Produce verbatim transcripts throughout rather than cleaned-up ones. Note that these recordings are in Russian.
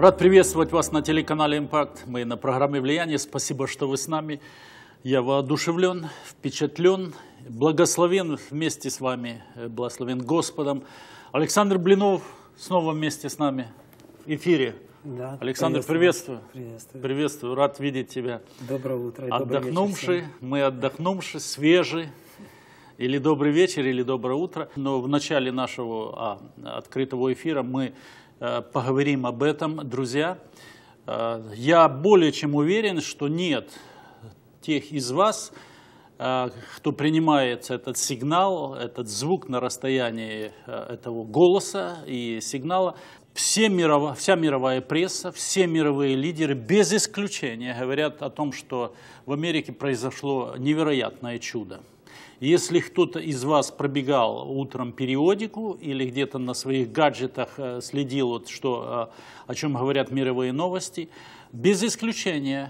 Рад приветствовать вас на телеканале «Импакт». Мы на программе «Влияние». Спасибо, что вы с нами. Я воодушевлен, впечатлен, благословен вместе с вами, благословен Господом. Александр Блинов снова вместе с нами в эфире. Да, Александр, приветствую. Приветствую. Приветствую, рад видеть тебя. Доброе утро. Отдохнувший, мы отдохнувшие, свежие. Или добрый вечер, или доброе утро. Но в начале нашего а, открытого эфира мы а, поговорим об этом. Друзья, а, я более чем уверен, что нет тех из вас, а, кто принимает этот сигнал, этот звук на расстоянии а, этого голоса и сигнала. Все мировая, вся мировая пресса, все мировые лидеры без исключения говорят о том, что в Америке произошло невероятное чудо. Если кто-то из вас пробегал утром периодику или где-то на своих гаджетах следил, вот что, о чем говорят мировые новости, без исключения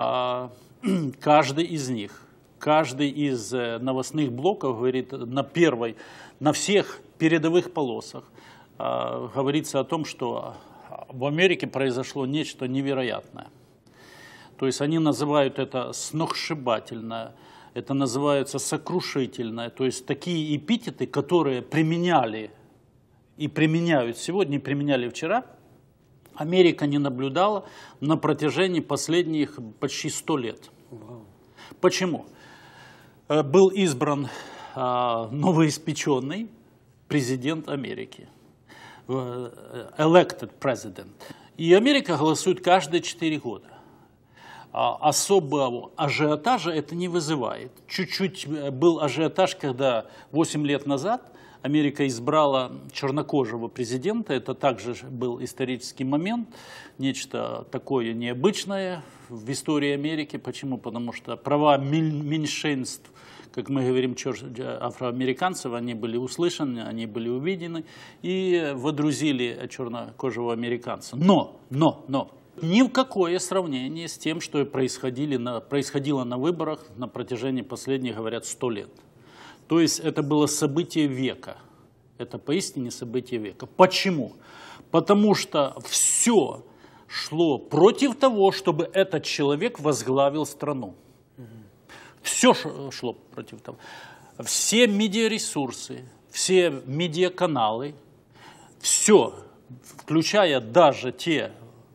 каждый из них, каждый из новостных блоков говорит на первой, на всех передовых полосах, говорится о том, что в Америке произошло нечто невероятное. То есть они называют это сногсшибательное. Это называется сокрушительное, то есть такие эпитеты, которые применяли и применяют сегодня, и применяли вчера, Америка не наблюдала на протяжении последних почти ста лет. Wow. Почему? Был избран новоиспеченный президент Америки, elected president, и Америка голосует каждые четыре года. Особого ажиотажа это не вызывает. Чуть-чуть был ажиотаж, когда восемь лет назад Америка избрала чернокожего президента. Это также был исторический момент, нечто такое необычное в истории Америки. Почему? Потому что права меньшинств, как мы говорим, афроамериканцев, они были услышаны, они были увидены и водрузили чернокожего американца. Но, но, но. Ни в какое сравнение с тем, что происходили на, происходило на выборах на протяжении последних, говорят, ста лет. То есть это было событие века. Это поистине событие века. Почему? Потому что все шло против того, чтобы этот человек возглавил страну. Все шло против того. Все медиаресурсы, все медиаканалы, все, включая даже те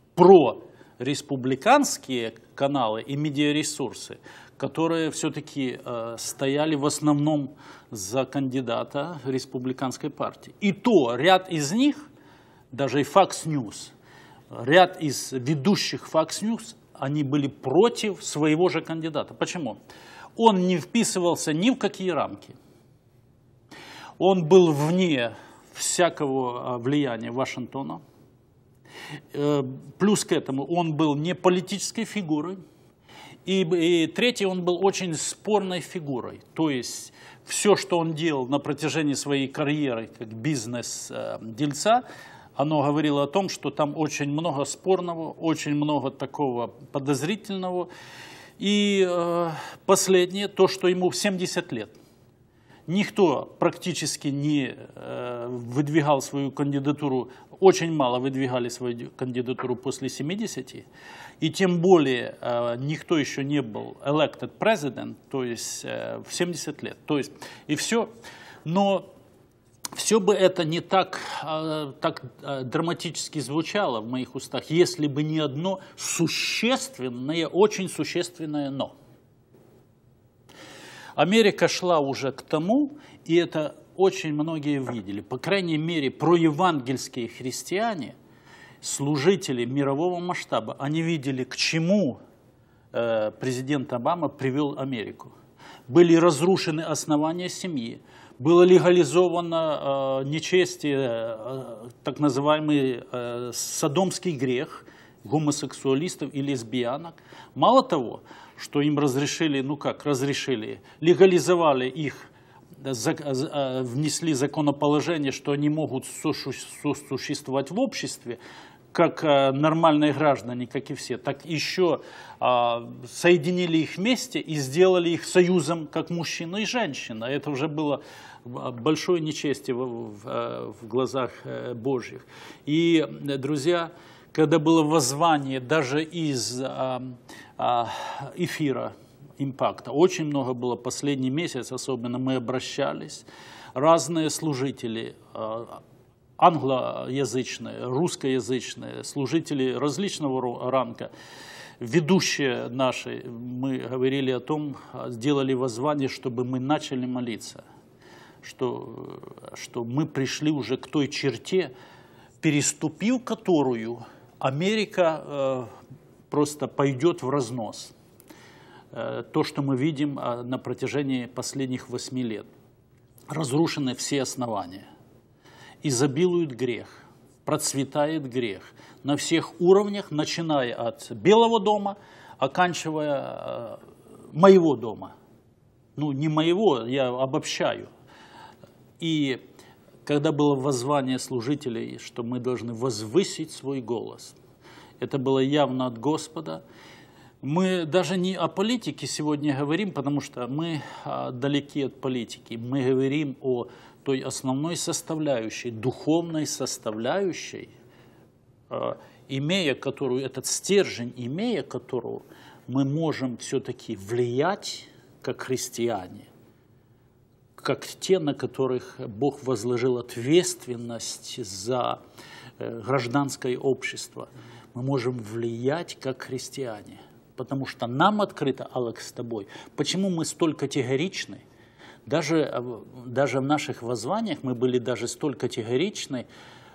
прореспубликанские каналы и медиаресурсы, которые все-таки э, стояли в основном за кандидата республиканской партии. И то ряд из них, даже и Fox News, ряд из ведущих Fox News, они были против своего же кандидата. Почему? Он не вписывался ни в какие рамки. Он был вне всякого влияния Вашингтона. Плюс к этому он был не политической фигурой. И, и третье, он был очень спорной фигурой. То есть все, что он делал на протяжении своей карьеры как бизнес-дельца, оно говорило о том, что там очень много спорного, очень много такого подозрительного. И э, последнее, то, что ему семьдесят лет. Никто практически не э, выдвигал свою кандидатуру, очень мало выдвигали свою кандидатуру после семидесяти, и тем более э, никто еще не был elected president, то есть э, в семьдесят лет. То есть и все. Но все бы это не так, э, так э, драматически звучало в моих устах, если бы не одно существенное, очень существенное «но». Америка шла уже к тому, и это очень многие видели, по крайней мере, проевангельские христиане, служители мирового масштаба, они видели, к чему э, президент Обама привел Америку. Были разрушены основания семьи, было легализовано э, нечестие, э, так называемый э, содомский грех гомосексуалистов и лесбиянок. Мало того, что им разрешили, ну как, разрешили, легализовали их, внесли законоположение, что они могут сосуществовать в обществе, как нормальные граждане, как и все, так еще соединили их вместе и сделали их союзом, как мужчина и женщина. Это уже было большое нечестие в глазах Божьих. И, друзья, когда было воззвание даже из а, а, эфира «Импакта». Очень много было последний месяц, особенно мы обращались. Разные служители, а, англоязычные, русскоязычные, служители различного ранга, ведущие наши, мы говорили о том, сделали воззвание, чтобы мы начали молиться, что, что мы пришли уже к той черте, переступив которую Америка э, просто пойдет в разнос. Э, то, что мы видим э, на протяжении последних восьми лет. Разрушены все основания. Изобилует грех, процветает грех на всех уровнях, начиная от Белого дома, оканчивая э, моего дома. Ну, не моего, я обобщаю. И когда было воззвание служителей, что мы должны возвысить свой голос, это было явно от Господа. Мы даже не о политике сегодня говорим, потому что мы далеки от политики. Мы говорим о той основной составляющей, духовной составляющей, имея которую, этот стержень, имея которую, мы можем все-таки влиять, как христиане, как те, на которых Бог возложил ответственность за гражданское общество. Мы можем влиять, как христиане. Потому что нам открыто, Алекс, с тобой. Почему мы столь категоричны? Даже, даже в наших воззваниях мы были даже столь категоричны,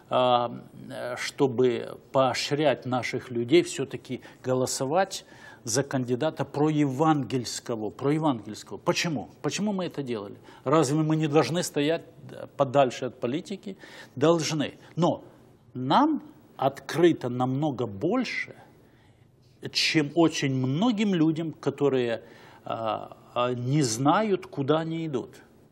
чтобы поощрять наших людей все-таки голосовать за кандидата проевангельского, проевангельского. Почему? Почему мы это делали? Разве мы не должны стоять подальше от политики? Должны. Но нам открыто намного больше, чем очень многим людям, которые а, а, не знают, куда они идут.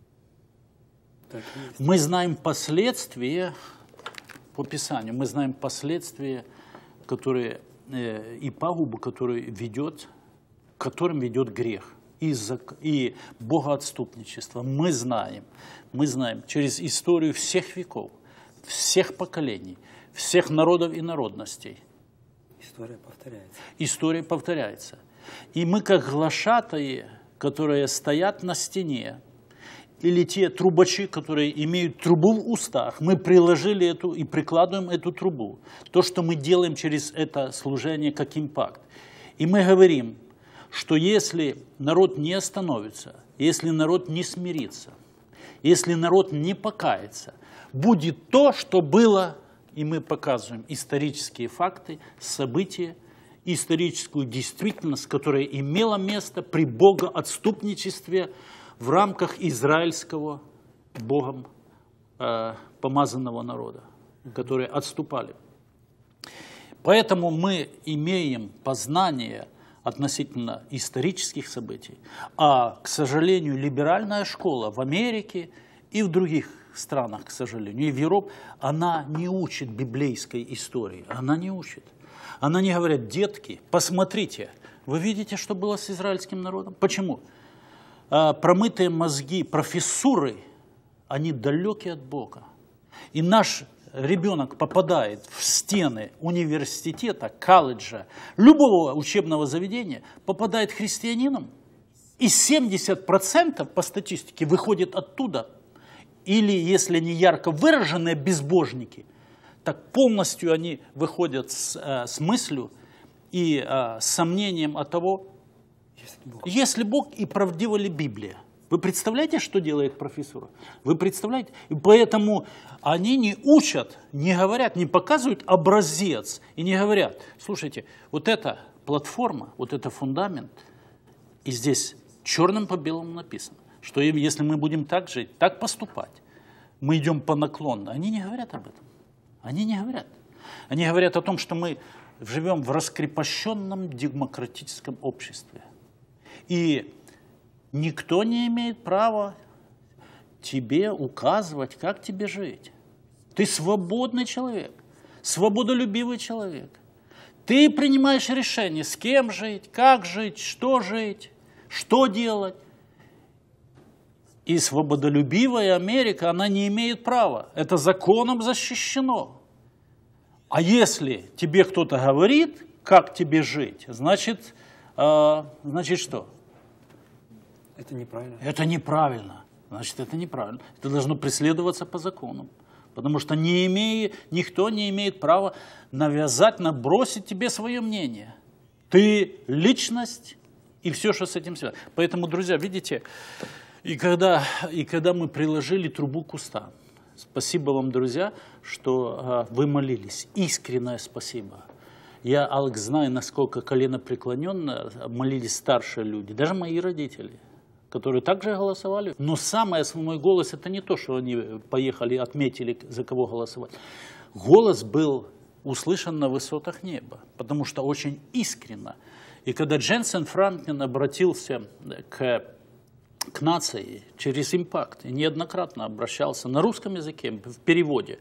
Мы знаем последствия, по Писанию, мы знаем последствия, которые, э, и пагубу, которую ведет, которым ведет грех и, и богоотступничество. Мы знаем, мы знаем через историю всех веков, всех поколений, всех народов и народностей. История повторяется. История повторяется. И мы, как глашатаи, которые стоят на стене, или те трубачи, которые имеют трубу в устах, мы приложили эту и прикладываем эту трубу. То, что мы делаем через это служение, как импакт. И мы говорим, что если народ не остановится, если народ не смирится, если народ не покается, будет то, что было. И мы показываем исторические факты, события, историческую действительность, которая имела место при богоотступничестве в рамках израильского Богом э, помазанного народа, которые отступали. Поэтому мы имеем познание относительно исторических событий, а, к сожалению, либеральная школа в Америке и в других странах, к сожалению, и в Европе, она не учит библейской истории, она не учит. Она не говорит: детки, посмотрите, вы видите, что было с израильским народом? Почему? А, промытые мозги профессуры, они далеки от Бога. И наш ребенок попадает в стены университета, колледжа, любого учебного заведения, попадает христианином, и семьдесят процентов по статистике выходит оттуда. Или, если они ярко выраженные безбожники, так полностью они выходят с, э, с мыслью и э, сомнением от того, если Бог. если Бог и правдива ли Библия. Вы представляете, что делает профессура? Вы представляете? И поэтому они не учат, не говорят, не показывают образец и не говорят: слушайте, вот эта платформа, вот это фундамент, и здесь черным по белому написано, что если мы будем так жить, так поступать, мы идем по наклону. Они не говорят об этом. Они не говорят. Они говорят о том, что мы живем в раскрепощенном демократическом обществе. И никто не имеет права тебе указывать, как тебе жить. Ты свободный человек, свободолюбивый человек. Ты принимаешь решение, с кем жить, как жить, что жить, что делать. И свободолюбивая Америка, она не имеет права. Это законом защищено. А если тебе кто-то говорит, как тебе жить, значит, э, значит что? Это неправильно. Это неправильно. Значит, это неправильно. Это должно преследоваться по закону. Потому что не имея, никто не имеет права навязать, набросить тебе свое мнение. Ты личность и все, что с этим связано. Поэтому, друзья, видите, и когда, и когда мы приложили трубу к кустам, спасибо вам, друзья, что а, вы молились. Искреннее спасибо. Я, Алекс, знаю, насколько коленопреклоненно молились старшие люди, даже мои родители, которые также голосовали. Но самый основной голос — это не то, что они поехали, отметили, за кого голосовать. Голос был услышан на высотах неба, потому что очень искренно. И когда Дженсен Франклин обратился к, к нации через импакт, и неоднократно обращался на русском языке, в переводе,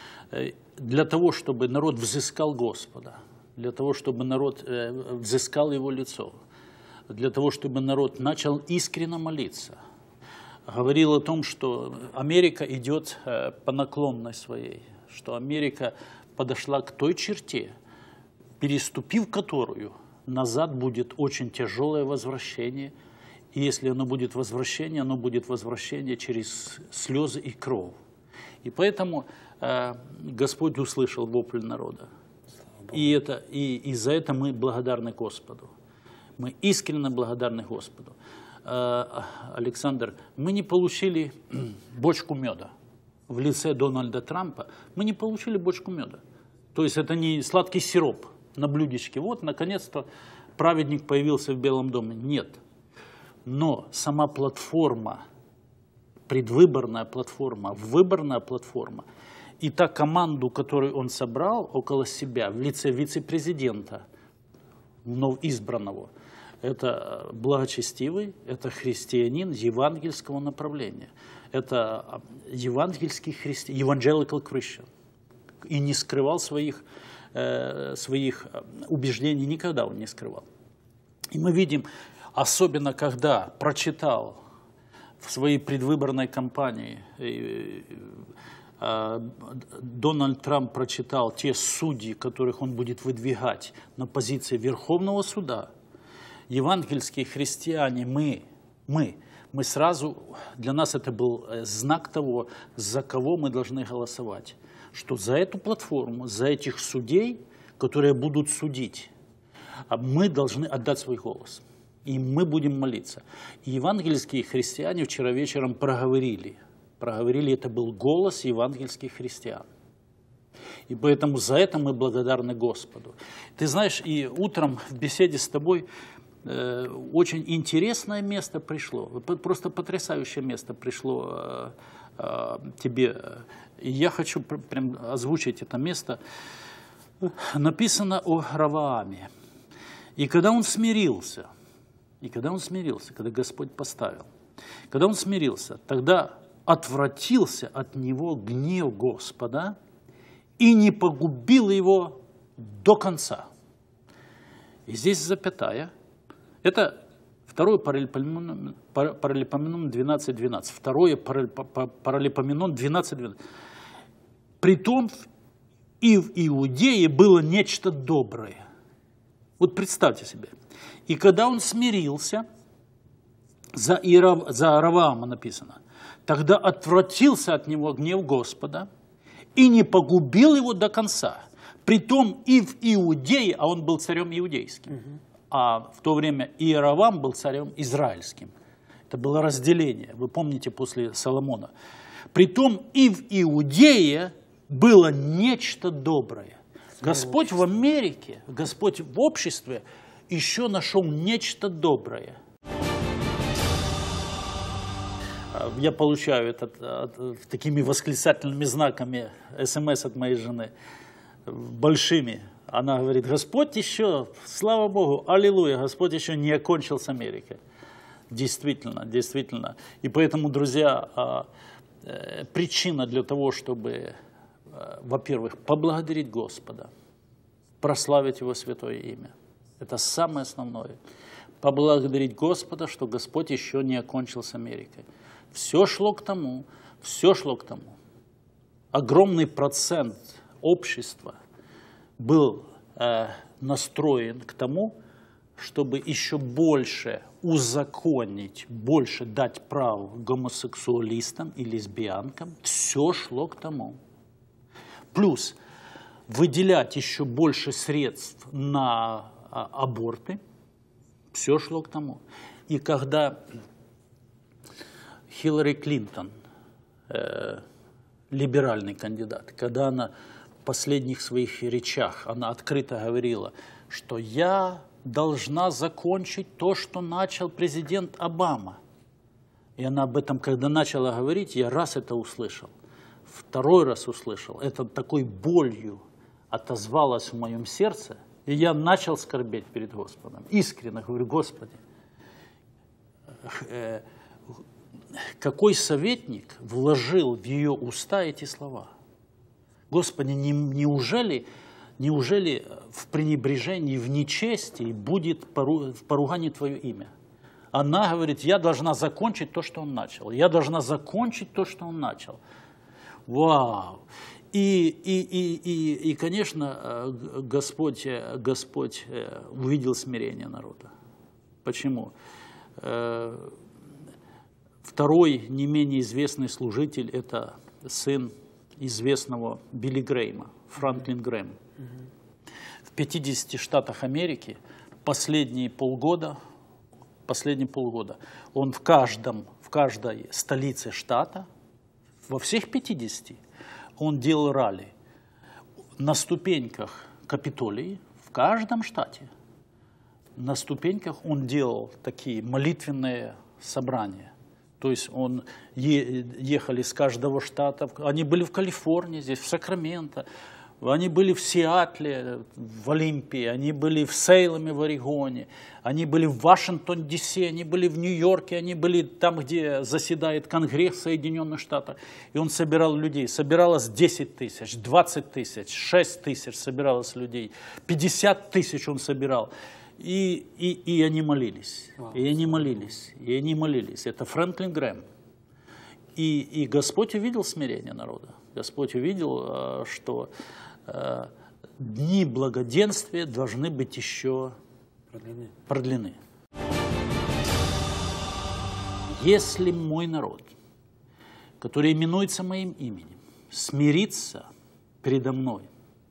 для того, чтобы народ взыскал Господа, для того, чтобы народ взыскал его лицо, для того, чтобы народ начал искренне молиться. Говорил о том, что Америка идет по наклонной своей, что Америка подошла к той черте, переступив которую, назад будет очень тяжелое возвращение. И если оно будет возвращение, оно будет возвращение через слезы и кровь. И поэтому э, Господь услышал вопль народа. И, это, и, и за это мы благодарны Господу. Мы искренне благодарны Господу. Александр, мы не получили бочку меда в лице Дональда Трампа. Мы не получили бочку меда. То есть это не сладкий сироп на блюдечке. Вот, наконец-то, праведник появился в Белом доме. Нет. Но сама платформа, предвыборная платформа, выборная платформа, и та команду, которую он собрал около себя в лице вице-президента, вновь избранного, это благочестивый, это христианин евангельского направления. Это евангельский христианин, evangelical Christian. И не скрывал своих, э, своих убеждений, никогда он не скрывал. И мы видим, особенно когда прочитал в своей предвыборной кампании, э, э, Дональд Трамп прочитал те судьи, которых он будет выдвигать на позиции Верховного суда. Евангельские христиане, мы, мы, мы сразу, для нас это был знак того, за кого мы должны голосовать. Что за эту платформу, за этих судей, которые будут судить, мы должны отдать свой голос. И мы будем молиться. И евангельские христиане вчера вечером проговорили. Проговорили, это был голос евангельских христиан. И поэтому за это мы благодарны Господу. Ты знаешь, и утром в беседе с тобой э, очень интересное место пришло. Просто потрясающее место пришло э, э, тебе. И я хочу прям озвучить это место. Написано о Равааме. И когда он смирился, и когда он смирился, когда Господь поставил, когда он смирился, тогда отвратился от него гнев Господа и не погубил его до конца. И здесь запятая. Это второе Паралипоменон, Паралипоменон двенадцать двенадцать. Второе Паралипоменон двенадцать двенадцать. Притом и в Иудее было нечто доброе. Вот представьте себе. И когда он смирился, за, Ирав, за Раваама написано, тогда отвратился от него гнев Господа и не погубил его до конца. Притом и в Иудее, а он был царем иудейским, угу. А в то время Иеравам был царем израильским. Это было разделение, вы помните, после Соломона. Притом и в Иудее было нечто доброе. Господь в Америке, Господь в обществе еще нашел нечто доброе. Я получаю это такими восклицательными знаками смс от моей жены, большими. Она говорит: Господь еще, слава Богу, аллилуйя, Господь еще не окончил с Америкой. Действительно, действительно. И поэтому, друзья, причина для того, чтобы, во-первых, поблагодарить Господа, прославить Его святое имя. Это самое основное. Поблагодарить Господа, что Господь еще не окончил с Америкой. Все шло к тому, все шло к тому. Огромный процент общества был э, настроен к тому, чтобы еще больше узаконить, больше дать право гомосексуалистам и лесбиянкам, все шло к тому. Плюс выделять еще больше средств на а, аборты, все шло к тому. И когда Хиллари Клинтон, э, либеральный кандидат, когда она в последних своих речах, она открыто говорила, что я должна закончить то, что начал президент Обама. И она об этом, когда начала говорить, я раз это услышал, второй раз услышал, это такой болью отозвалось в моем сердце, и я начал скорбеть перед Господом. Искренне говорю, Господи, какой советник вложил в ее уста эти слова? Господи, не, неужели, неужели в пренебрежении, в нечестии будет пору, в поругании Твое имя? Она говорит, я должна закончить то, что он начал. Я должна закончить то, что он начал. Вау! И, и, и, и, и конечно, Господь, Господь увидел смирение народа. Почему? Второй, не менее известный служитель, это сын известного Билли Грэйма, Франклин Грэм. В пятидесяти штатах Америки последние полгода, последние полгода он в, каждом, в каждой столице штата, во всех пятидесяти, он делал ралли. На ступеньках Капитолии, в каждом штате, на ступеньках он делал такие молитвенные собрания. То есть он ехали с каждого штата, они были в Калифорнии, здесь в Сакраменто, они были в Сиатле, в Олимпии, они были в Сейлеме, в Орегоне, они были в Вашингтон, Ди Си, они были в Нью-Йорке, они были там, где заседает Конгресс Соединенных Штатов. И он собирал людей. Собиралось десять тысяч, двадцать тысяч, шесть тысяч собиралось людей, пятьдесят тысяч он собирал. И, и, и они молились, и они молились, и они молились. Это Франклин Грэм. И, и Господь увидел смирение народа. Господь увидел, что дни благоденствия должны быть еще продлены. продлены. Если мой народ, который именуется моим именем, смирится передо мной,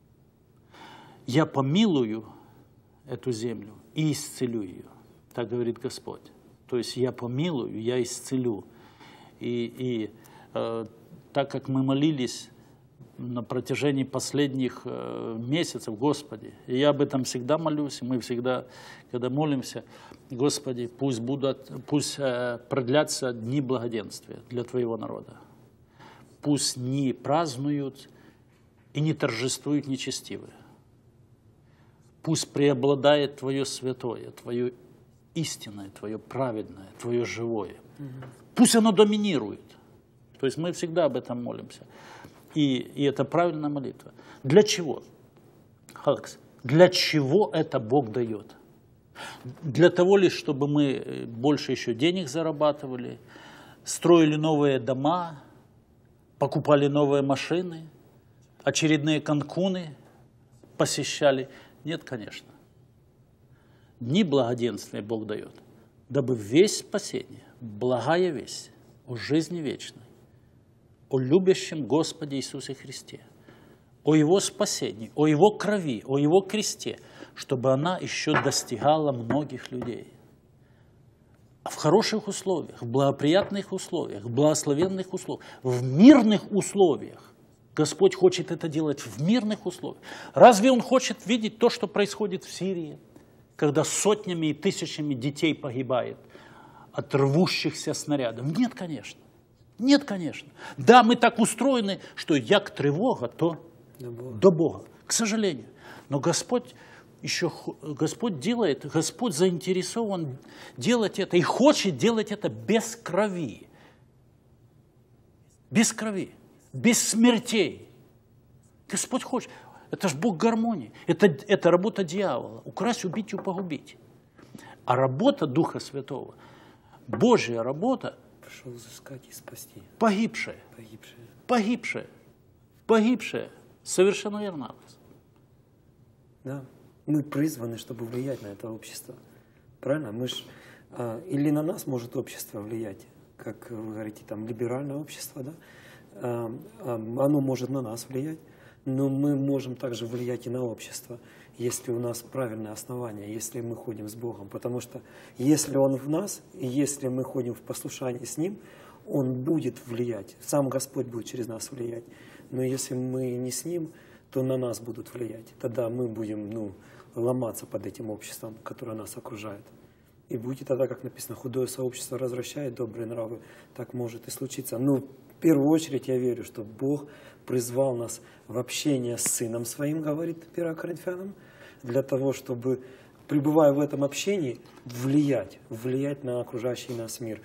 я помилую эту землю и исцелю ее. Так говорит Господь. То есть я помилую, я исцелю. И, и э, так как мы молились на протяжении последних э, месяцев, Господи, и я об этом всегда молюсь, мы всегда, когда молимся, Господи, пусть, будут, пусть э, продлятся дни благоденствия для Твоего народа. Пусть не празднуют и не торжествуют нечестивые. Пусть преобладает Твое святое, Твое истинное, Твое праведное, Твое живое. Угу. Пусть оно доминирует. То есть мы всегда об этом молимся. И, и это правильная молитва. Для чего? Алекс, для чего это Бог дает? Для того лишь, чтобы мы больше еще денег зарабатывали, строили новые дома, покупали новые машины, очередные Канкуны посещали? Нет, конечно. Дни благоденствия Бог дает, дабы весть спасения, благая весть о жизни вечной, о любящем Господе Иисусе Христе, о Его спасении, о Его крови, о Его кресте, чтобы она еще достигала многих людей. В хороших условиях, в благоприятных условиях, в благословенных условиях, в мирных условиях. Господь хочет это делать в мирных условиях. Разве Он хочет видеть то, что происходит в Сирии, когда сотнями и тысячами детей погибает от рвущихся снарядов? Нет, конечно. Нет, конечно. Да, мы так устроены, что як тревога, то до Бога. До Бога. К сожалению. Но Господь еще Господь делает, Господь заинтересован делать это и хочет делать это без крови. Без крови. Без смертей. Господь хочет. Это же Бог гармонии. Это, это работа дьявола. Украсть, убить и погубить. А работа Духа Святого, Божья работа, пришел взыскать и спасти. Погибшая. Погибшая. Погибшая. Погибшая. Совершенно верно. Да? Мы призваны, чтобы влиять на это общество. Правильно? Мы ж, а, или на нас может общество влиять, как вы говорите, там либеральное общество, да? а, а, оно может на нас влиять, но мы можем также влиять и на общество, если у нас правильное основание, если мы ходим с Богом. Потому что если Он в нас, и если мы ходим в послушании с Ним, Он будет влиять, сам Господь будет через нас влиять. Но если мы не с Ним, то на нас будут влиять. Тогда мы будем ну, ломаться под этим обществом, которое нас окружает. И будет тогда, как написано, худое сообщество развращает добрые нравы. Так может и случиться. Но в первую очередь я верю, что Бог призвал нас в общение с Сыном Своим, говорит первое Коринфянам, для того, чтобы, пребывая в этом общении, влиять, влиять на окружающий нас мир.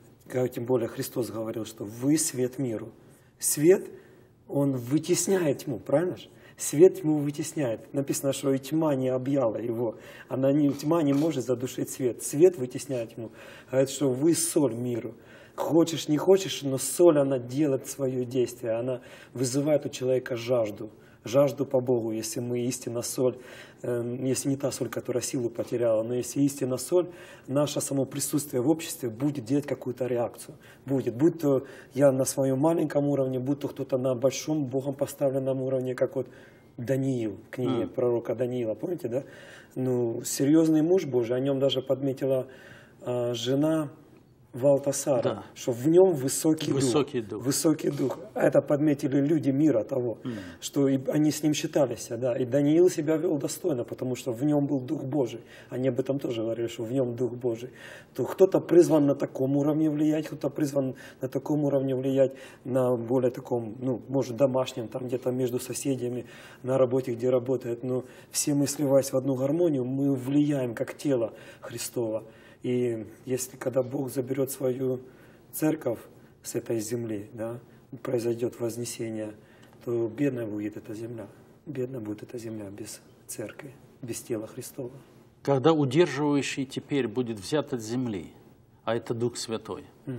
Тем более Христос говорил, что вы свет миру. Свет, он вытесняет тьму, правильно же? Свет тьму вытесняет. Написано, что и тьма не объяла его. Она не, тьма не может задушить свет. Свет вытесняет тьму. Говорит, что вы соль миру. Хочешь, не хочешь, но соль, она делает свое действие. Она вызывает у человека жажду. Жажду по Богу, если мы истинно соль, э, если не та соль, которая силу потеряла, но если истинно соль, наше само присутствие в обществе будет делать какую-то реакцию. Будет. Будь то я на своем маленьком уровне, будь то кто-то на большом, Богом поставленном уровне, как вот Даниил, в книге mm. пророка Даниила, помните, да? Ну, серьезный муж Божий, о нем даже подметила э, жена Валтасара, да. Что в нем высокий, высокий дух, дух. Высокий дух. Это подметили люди мира того, mm. что и они с ним считались. Да? И Даниил себя вел достойно, потому что в нем был Дух Божий. Они об этом тоже говорили, что в нем Дух Божий. То кто-то призван на таком уровне влиять, кто-то призван на таком уровне влиять, на более таком, ну, может, домашнем, там где-то между соседями, на работе, где работает. Но все мы, сливаясь в одну гармонию, мы влияем как тело Христово. И если когда Бог заберет свою церковь с этой земли, да, произойдет вознесение, то бедная будет эта земля. Бедная будет эта земля без церкви, без тела Христова. Когда удерживающий теперь будет взят от земли, а это Дух Святой, угу.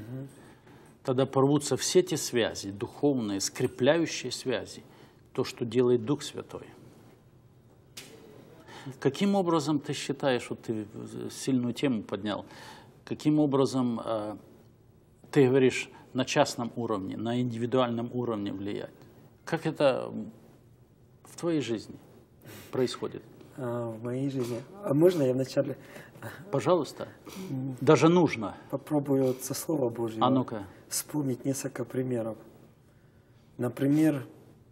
тогда порвутся все те связи, духовные, скрепляющие связи, то, что делает Дух Святой. Каким образом ты считаешь, вот ты сильную тему поднял, каким образом э, ты говоришь на частном уровне, на индивидуальном уровне влиять? Как это в твоей жизни происходит? А, в моей жизни? А можно я вначале? Пожалуйста. Даже нужно. Попробую со Слова Божьего а ну-ка. вспомнить несколько примеров. Например,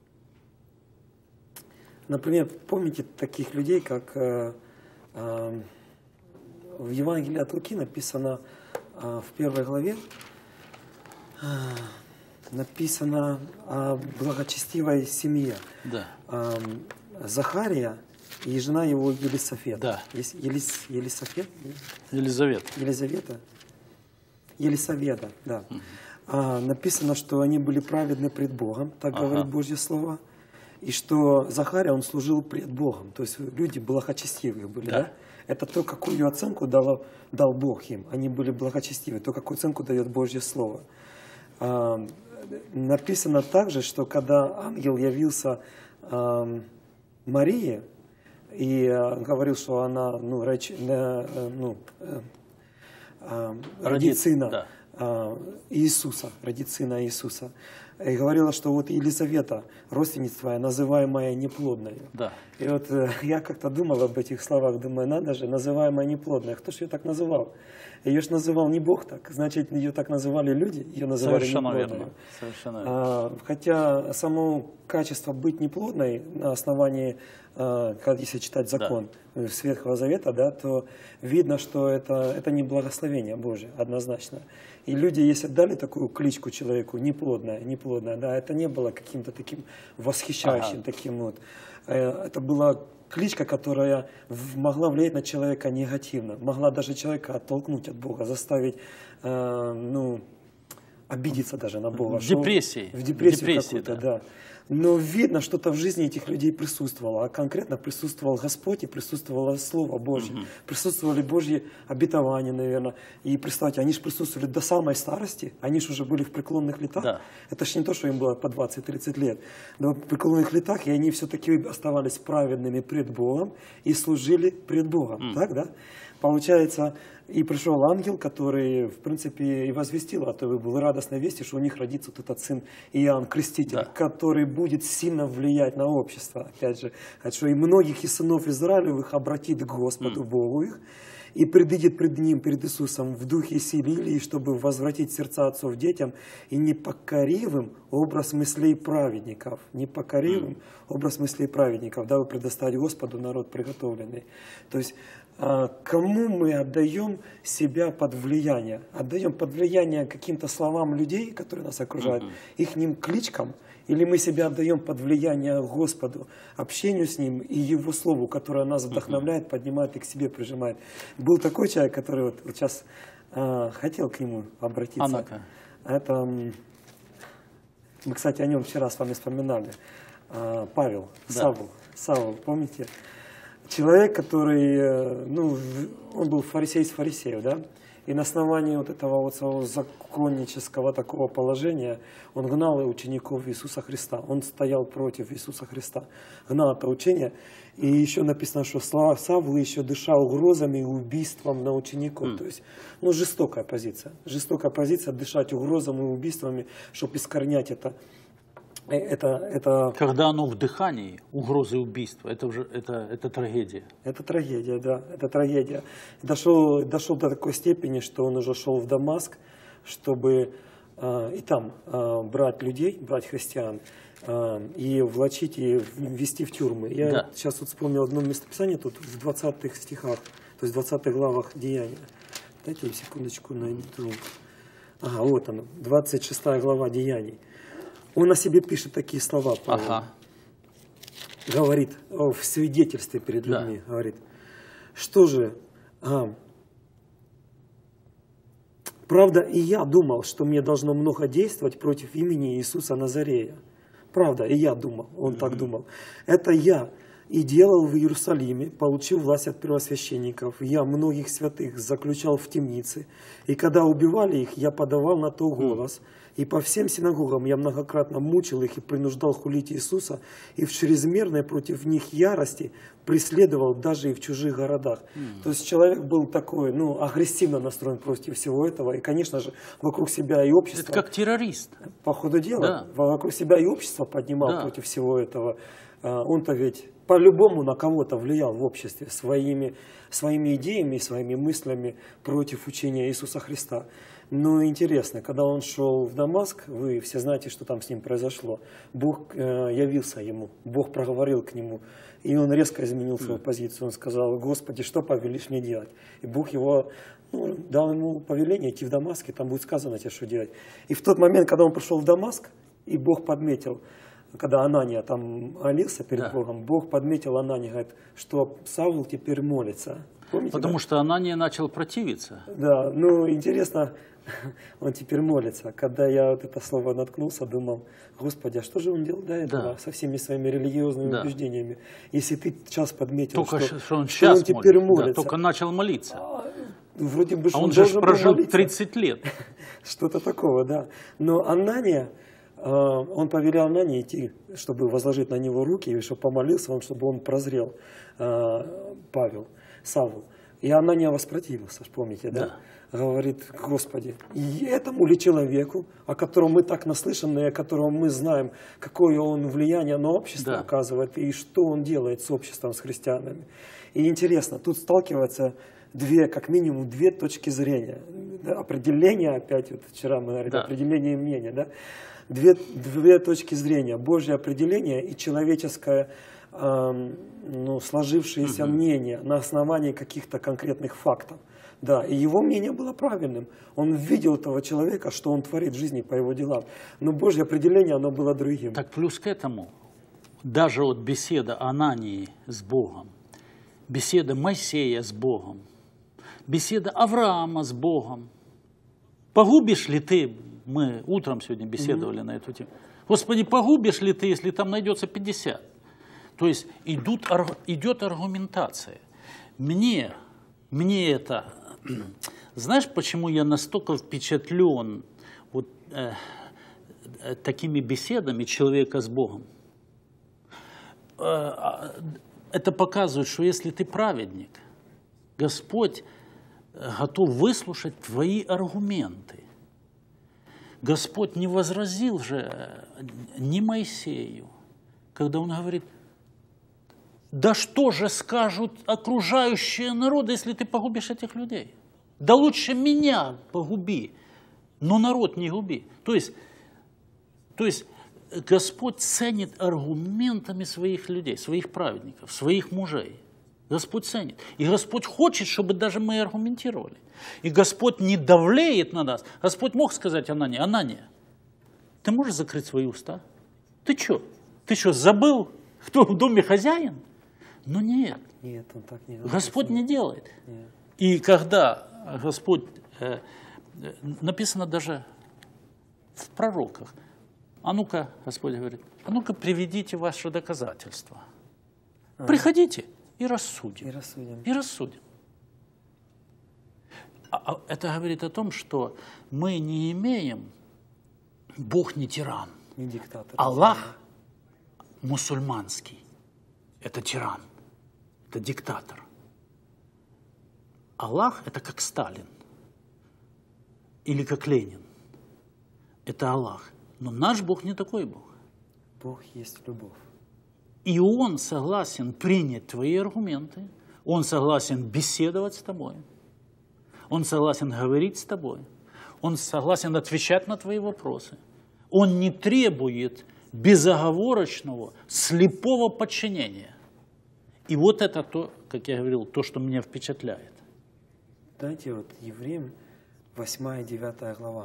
Например, помните таких людей, как э, э, в Евангелии от Луки написано э, в первой главе, э, написано о благочестивой семье. Да. Э, Захария и жена его Елисафета. Да. Елис, Елисафет? Елизавета. Елизавета. Елисавета, да. Угу. Э, написано, что они были праведны пред Богом, так ага. говорит Божье Слово. И что Захария, он служил пред Богом. То есть люди благочестивые были. Да. Да? Это то, какую оценку дал, дал Бог им. Они были благочестивы. То, какую оценку дает Божье Слово. А, написано также, что когда ангел явился а, Марии и а, говорил, что она ну, роч, а, ну, а, родит сына да. а, Иисуса, родит сына Иисуса. И говорила, что вот Елизавета, родственница твоя, называемая неплодной. Да. И вот э, я как-то думал об этих словах, думаю, надо же, называемая неплодная. Кто же ее так называл? Ее же называл не Бог так, значит, ее так называли люди, ее называли Совершенно неплодной. Верно. Совершенно верно. А, хотя само качество быть неплодной на основании, а, если читать закон да. Ветхого Завета, да, то видно, что это, это не благословение Божие, однозначно. И люди, если дали такую кличку человеку, неплодная, неплодная, да, это не было каким-то таким восхищающим, ага. таким вот. Это была кличка, которая могла влиять на человека негативно, могла даже человека оттолкнуть от Бога, заставить, э, ну, обидеться даже на Бога. В депрессии. В депрессию депрессии, какую-то, да. да. Но видно, что-то в жизни этих людей присутствовало, а конкретно присутствовал Господь и присутствовало Слово Божье. Угу. Присутствовали Божьи обетования, наверное. И представьте, они же присутствовали до самой старости, они же уже были в преклонных летах. Да. Это же не то, что им было по двадцать-тридцать лет. Но в преклонных летах, и они все-таки оставались праведными пред Богом и служили пред Богом. Mm. Так, да? Получается, и пришел ангел, который, в принципе, и возвестил о той был радостной вести, что у них родится вот этот сын Иоанн Креститель, да. который будет сильно влиять на общество. Опять же, что и многих из сынов Израилевых обратит к Господу mm. Богу их, и предыдет пред Ним, перед Иисусом, в духе силы Илии, чтобы возвратить сердца отцов детям, и непокоривым образ мыслей праведников, непокоривым mm. образ мыслей праведников, дабы предоставить Господу народ приготовленный. То есть, кому мы отдаем себя под влияние? Отдаем под влияние каким-то словам людей, которые нас окружают, mm-hmm. ихним кличкам, или мы себя отдаем под влияние Господу, общению с Ним и Его Слову, которое нас вдохновляет, поднимает и к себе прижимает. Был такой человек, который вот, вот сейчас э, хотел к нему обратиться. А-ну-ка. Это, мы, кстати, о нем вчера с вами вспоминали. Э, Павел, да. Савл, Савл, помните? Человек, который, ну, он был фарисей из фарисеев, да? И на основании вот этого вот своего законнического такого положения он гнал учеников Иисуса Христа. Он стоял против Иисуса Христа, гнал это учение. И еще написано, что Савл еще дышал угрозами и убийством на учеников. Mm. То есть, ну, жестокая позиция. Жестокая позиция дышать угрозами и убийствами, чтобы искорнять это. Это, это... Когда оно в дыхании, угрозы убийства, это уже это, это трагедия. Это трагедия, да, это трагедия. Дошел, дошел до такой степени, что он уже шел в Дамаск, чтобы э, и там э, брать людей, брать христиан, э, и влачить, и ввести в тюрьмы. Я да. сейчас вот вспомнил одно местописание тут в двадцатых стихах, то есть в двадцатых главах Деяния. Дайте мне секундочку, найду. Ага, вот оно, двадцать шестая глава Деяний. Он о себе пишет такие слова, Павел. Ага. Говорит о, в свидетельстве перед людьми. Да. Говорит, что же, а, правда, и я думал, что мне должно много действовать против имени Иисуса Назарея. Правда, и я думал, он mm-hmm. так думал. Это я и делал в Иерусалиме, получил власть от первосвященников. Я многих святых заключал в темнице. И когда убивали их, я подавал на то голос. Mm-hmm. И по всем синагогам я многократно мучил их и принуждал хулить Иисуса, и в чрезмерной против них ярости преследовал даже и в чужих городах. Mm. То есть человек был такой, ну, агрессивно настроен против всего этого, и, конечно же, вокруг себя и общество... Это как террорист. По ходу дела, да. вокруг себя и общество поднимал да. против всего этого. Он-то ведь по-любому на кого-то влиял в обществе своими, своими идеями, своими мыслями против учения Иисуса Христа. Но интересно, когда он шел в Дамаск, вы все знаете, что там с ним произошло. Бог э, явился ему, Бог проговорил к нему, и он резко изменил свою mm. позицию. Он сказал: Господи, что повелишь мне делать? И Бог его, ну, дал ему повеление идти в Дамаск, и там будет сказано тебе, что делать. И в тот момент, когда он пришел в Дамаск, и Бог подметил, когда Анания там молился перед да. Богом, Бог подметил Анания, говорит, что Савл теперь молится. Помните, Потому да? что Анания начал противиться. Да, ну интересно, он теперь молится. Когда я вот это слово наткнулся, думал, Господи, а что же он делал до этого да. со всеми своими религиозными да. убеждениями? Если ты сейчас подметил, только что, что он, что он теперь молится. молится. Да, только начал молиться. А, вроде бы, а он, он же прожил тридцать лет. Что-то такого, да. Но Анания, он повелел Анании идти, чтобы возложить на него руки, и чтобы помолился он, чтобы он прозрел, Павел, Савл. И Анания воспротивился, помните, да? да? Говорит, Господи, и этому ли человеку, о котором мы так наслышаны, о котором мы знаем, какое он влияние на общество да. оказывает, и что он делает с обществом, с христианами. И интересно, тут сталкиваются две, как минимум, две точки зрения. Да, определение, опять, вот вчера мы говорили, да. определение мнения, да? Две, две точки зрения, Божье определение и человеческое, э, ну, сложившееся угу. мнение на основании каких-то конкретных фактов. Да, и его мнение было правильным. Он видел этого человека, что он творит в жизни по его делам. Но Божье определение, оно было другим. Так плюс к этому, даже вот беседа Анании с Богом, беседа Моисея с Богом, беседа Авраама с Богом. Погубишь ли ты Мы утром сегодня беседовали mm-hmm. на эту тему. Господи, погубишь ли ты, если там найдется пятьдесят? То есть идут, идет аргументация. Мне, мне это... Знаешь, почему я настолько впечатлен вот, э, э, такими беседами человека с Богом? Э, это показывает, что если ты праведник, Господь готов выслушать твои аргументы. Господь не возразил же ни Моисею, когда он говорит: да что же скажут окружающие народы, если ты погубишь этих людей? Да лучше меня погуби, но народ не губи. То есть, то есть Господь ценит аргументами своих людей, своих праведников, своих мужей. Господь ценит. И Господь хочет, чтобы даже мы аргументировали. И Господь не давлеет на нас. Господь мог сказать Анании: Анания, ты можешь закрыть свои уста? Ты что? Ты что, забыл, кто в доме хозяин? Но нет. Нет, он так не Господь не делает. Нет. И когда Господь, э, написано даже в пророках, а ну-ка, Господь говорит, а ну-ка приведите ваши доказательства. А. Приходите и рассудим. И рассудим. И рассудим. А, это говорит о том, что мы не имеем, Бог не тиран. Не диктатор. Аллах мусульманский. Это тиран. Это диктатор. Аллах – это как Сталин или как Ленин. Это Аллах. Но наш Бог не такой Бог. Бог есть любовь. И Он согласен принять твои аргументы. Он согласен беседовать с тобой. Он согласен говорить с тобой. Он согласен отвечать на твои вопросы. Он не требует безоговорочного, слепого подчинения. И вот это то, как я говорил, то, что меня впечатляет. Знаете, вот Евреям восьмая, девятая глава.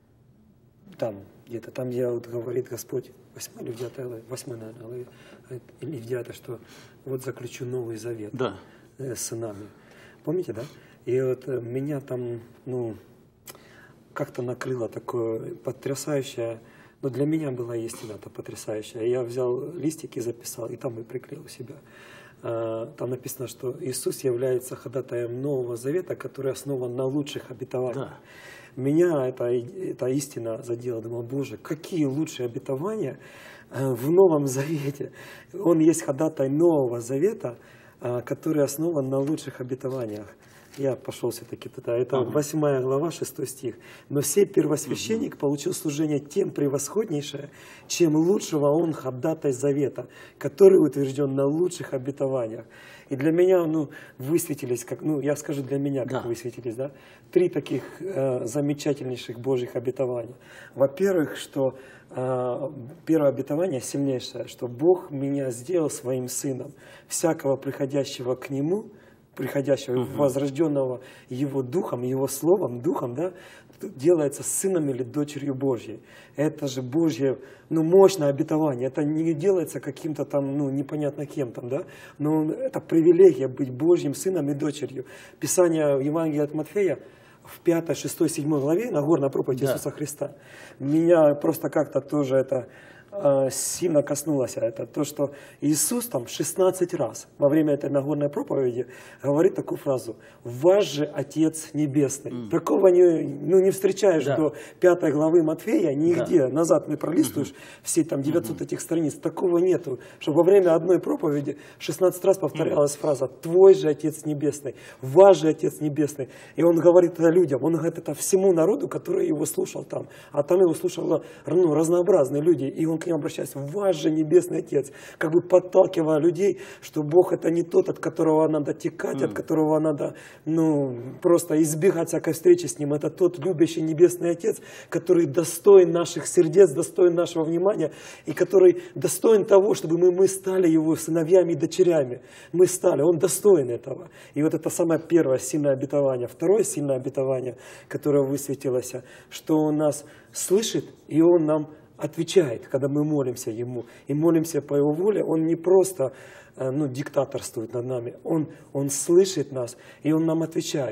Там где-то, там где вот говорит Господь, восьмая или девятая глава, восьмая, наверное, или девятая, что вот заключу новый завет да. с сынами. Помните, да? И вот меня там, ну, как-то накрыло такое потрясающее, но для меня была истина-то потрясающая. Я взял листики, записал, и там и приклеил у себя. Там написано, что Иисус является ходатаем Нового Завета, который основан на лучших обетованиях. Да. Меня эта, эта истина задела. Думал, Боже, какие лучшие обетования в Новом Завете. Он есть ходатай Нового Завета, который основан на лучших обетованиях. Я пошел все-таки туда. Это ага. восьмая глава, шестой стих. Но сей первосвященник угу. получил служение тем превосходнейшее, чем лучшего он ходатай завета, который утвержден на лучших обетованиях. И для меня, ну, высветились, как, ну, я скажу для меня, как да. высветились, да, три таких э, замечательнейших Божьих обетования. Во-первых, что э, первое обетование сильнейшее, что Бог меня сделал своим сыном, всякого приходящего к Нему, приходящего, uh-huh. возрожденного Его Духом, Его Словом, Духом, да, делается сыном или дочерью Божьей. Это же Божье, ну, мощное обетование. Это не делается каким-то там, ну, непонятно кем там, да, но это привилегия быть Божьим сыном и дочерью. Писание в Евангелии от Матфея в пятой, шестой, седьмой главе, Нагорная проповедь да. Иисуса Христа, меня просто как-то тоже это сильно коснулось. Это то, что Иисус там шестнадцать раз во время этой Нагорной проповеди говорит такую фразу: «Ваш же Отец Небесный». Mm. Такого не, ну, не встречаешь да. до пятой главы Матфея нигде. Да. Назад не пролистываешь mm-hmm. все там девятьсот mm-hmm. этих страниц. Такого нету, что во время одной проповеди шестнадцать раз повторялась mm-hmm. фраза «Твой же Отец Небесный», «Ваш же Отец Небесный». И он говорит это людям, он говорит это всему народу, который его слушал там. А там его слушало, ну, разнообразные люди. И он к ним обращается: «Ваш же Небесный Отец», как бы подталкивая людей, что Бог это не тот, от которого надо текать, mm. от которого надо, ну, просто избегать всякой встречи с Ним. Это тот любящий Небесный Отец, который достоин наших сердец, достоин нашего внимания, и который достоин того, чтобы мы, мы стали Его сыновьями и дочерями. Мы стали, Он достоин этого. И вот это самое первое сильное обетование. Второе сильное обетование, которое высветилось, что Он нас слышит, и Он нам отвечает, когда мы молимся Ему. И молимся по Его воле. Он не просто, ну, диктаторствует над нами. Он, он слышит нас, и Он нам отвечает.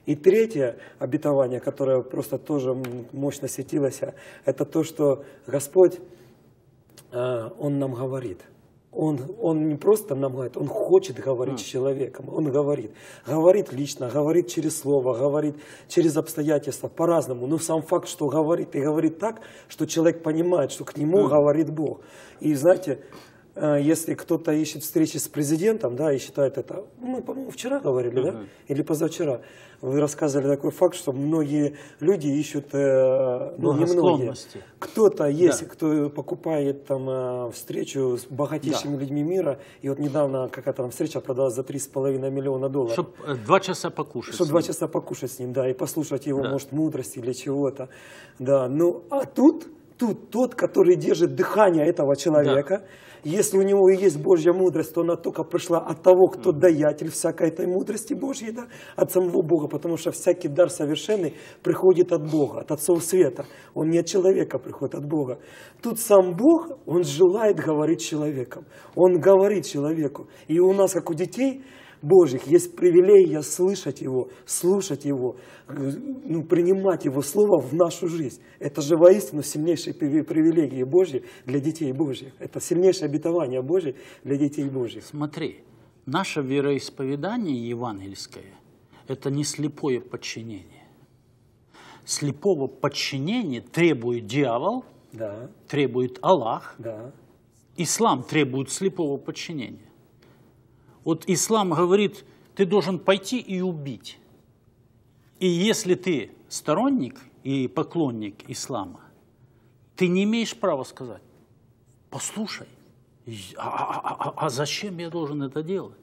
И третье обетование, которое просто тоже мощно светилось, это то, что Господь, Он нам говорит. Он, он не просто нам говорит, Он хочет говорить mm. с человеком. Он говорит. Говорит лично, говорит через слово, говорит через обстоятельства, по-разному. Но сам факт, что говорит, и говорит так, что человек понимает, что к нему mm. говорит Бог. И знаете, если кто-то ищет встречи с президентом, да, и считает это, мы, по-моему, вчера говорили, uh-huh. да, или позавчера, вы рассказывали такой факт, что многие люди ищут, э, ну, не многие, кто-то есть, да. кто покупает там встречу с богатейшими да. людьми мира, и вот недавно какая-то там встреча продалась за три с половиной миллиона долларов. Чтобы два часа покушать. Чтобы два часа покушать с ним, да, и послушать его, да. может, мудрости или чего-то, да, ну, а тут, тут тот, который держит дыхание этого человека, да. Если у него и есть Божья мудрость, то она только пришла от того, кто даятель всякой этой мудрости Божьей, да, от самого Бога, потому что всякий дар совершенный приходит от Бога, от Отцов Света. Он не от человека приходит, от Бога. Тут сам Бог, Он желает говорить с человеком. Он говорит человеку. И у нас, как у детей Божьих, есть привилегия слышать Его, слушать Его, ну, принимать Его Слово в нашу жизнь. Это же воистину сильнейшие привилегии Божьи для детей Божьих. Это сильнейшее обетование Божье для детей Божьих. Смотри, наше вероисповедание евангельское – это не слепое подчинение. Слепого подчинения требует дьявол, да. требует Аллах. Да. Ислам требует слепого подчинения. Вот ислам говорит, ты должен пойти и убить. И если ты сторонник и поклонник ислама, ты не имеешь права сказать, послушай, а, а, а, а зачем я должен это делать?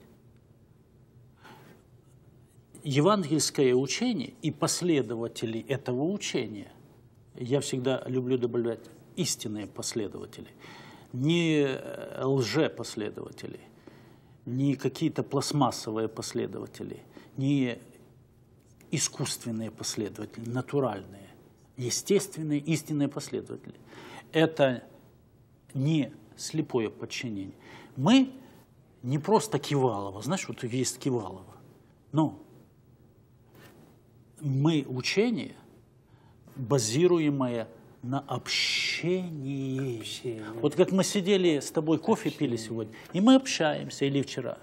Евангельское учение и последователи этого учения, я всегда люблю добавлять истинные последователи, не лжепоследователи, не какие-то пластмассовые последователи, не искусственные последователи, натуральные, естественные, истинные последователи. Это не слепое подчинение. Мы не просто Кивалова, знаешь, вот есть Кивалова, но мы учение, базируемое на общении. Общение. Вот как мы сидели с тобой, кофе общение. Пили сегодня, и мы общаемся, или вчера.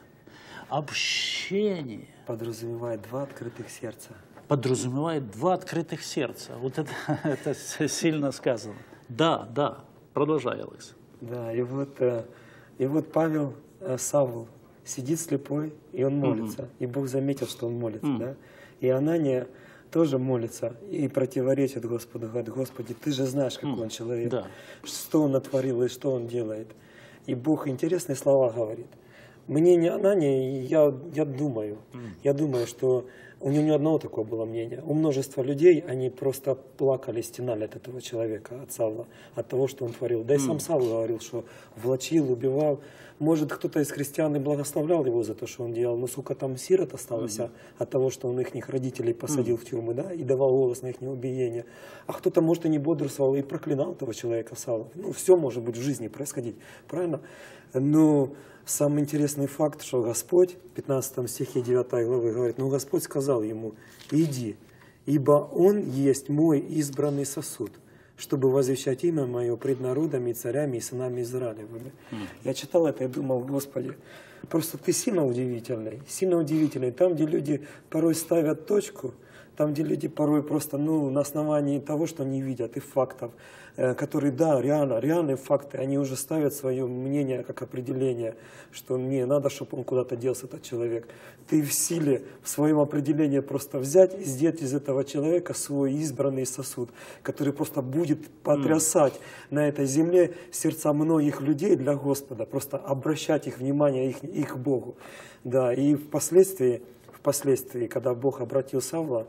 Общение. Подразумевает два открытых сердца. Подразумевает два открытых сердца. Вот это, это сильно сказано. Да, да. Продолжай, Алекс. Да, и вот, и вот Павел, Савл, сидит слепой, и он молится. Mm-hmm. И Бог заметил, что он молится. Mm-hmm. Да? И Анания тоже молится и противоречит Господу, говорит, Господи, Ты же знаешь, какой mm, он человек, да. что он натворил и что он делает. И Бог интересные слова говорит. Мнение Анании, я, я думаю, mm. я думаю, что у него ни одного такого было мнения. У множества людей они просто плакали, стенали от этого человека, от Савла, от того, что он творил. Да и mm. сам Савл говорил, что влачил, убивал. Может, кто-то из христиан и благословлял его за то, что он делал, но сколько там сирот осталось mm-hmm. от того, что он их родителей посадил mm-hmm. в тюрьму, да, и давал голос на их убиение. А кто-то, может, и не бодрствовал, и проклинал этого человека Савла. Ну, все может быть в жизни происходить, правильно? Но самый интересный факт, что Господь, в пятнадцатом стихе девятой главы говорит, ну, Господь сказал ему, иди, ибо он есть мой избранный сосуд, чтобы возвещать имя мое пред народами, и царями, и сынами Израилевыми. Mm. Я читал это и думал, Господи, просто Ты сильно удивительный, сильно удивительный. Там, где люди порой ставят точку, там, где люди порой просто, ну, на основании того, что они видят, и фактов, э, которые, да, реально, реальные факты, они уже ставят свое мнение как определение, что не надо, чтобы он куда-то делся, этот человек. Ты в силе, в своем определении просто взять и сделать из этого человека свой избранный сосуд, который просто будет потрясать mm. на этой земле сердца многих людей для Господа, просто обращать их внимание их, их к Богу. Да, и впоследствии, впоследствии, когда Бог обратил Савла,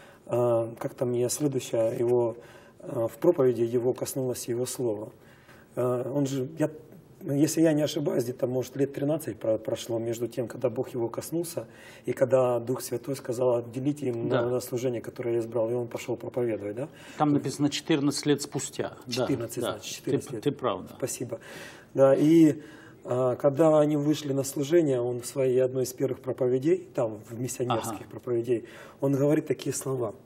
как там я следующая, его, в проповеди его коснулось его слова. Он же, я, если я не ошибаюсь, где-то, может, лет тринадцать прошло между тем, когда Бог его коснулся, и когда Дух Святой сказал, отделите им да. на, на служение, которое я избрал, и он пошел проповедовать. Да? Там написано четырнадцать лет спустя. четырнадцать, да, значит, четырнадцать ты, лет. Ты прав, да. Спасибо. Да, и А когда они вышли на служение, он в своей одной из первых проповедей, там, в миссионерских Ага. проповедей, он говорит такие слова.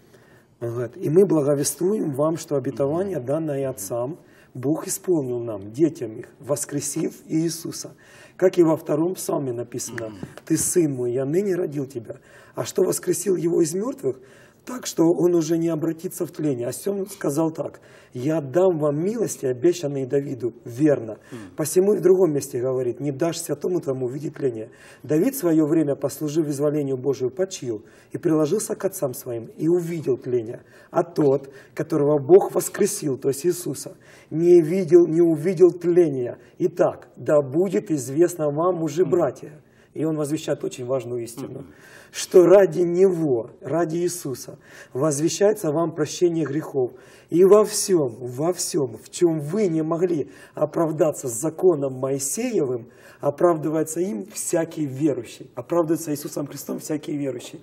Он говорит: «И мы благовествуем вам, что обетование, данное отцам, Бог исполнил нам, детям их, воскресив Иисуса. Как и во втором псалме написано: «Ты, сын мой, я ныне родил тебя». А что воскресил его из мертвых? Так, что он уже не обратится в тление. А сем сказал так: «Я отдам вам милости, обещанные Давиду, верно». Посему и в другом месте говорит: «Не дашь святому твоему видеть тление». Давид в свое время, послужив изволению Божию, почил и приложился к отцам своим, и увидел тление. А тот, которого Бог воскресил, то есть Иисуса, не видел, не увидел тления. Итак, да будет известно вам, мужи, братья». И он возвещает очень важную истину, что ради Него, ради Иисуса, возвещается вам прощение грехов. И во всем, во всем, в чем вы не могли оправдаться законом Моисеевым, оправдывается им всякий верующий. Оправдывается Иисусом Христом всякий верующий.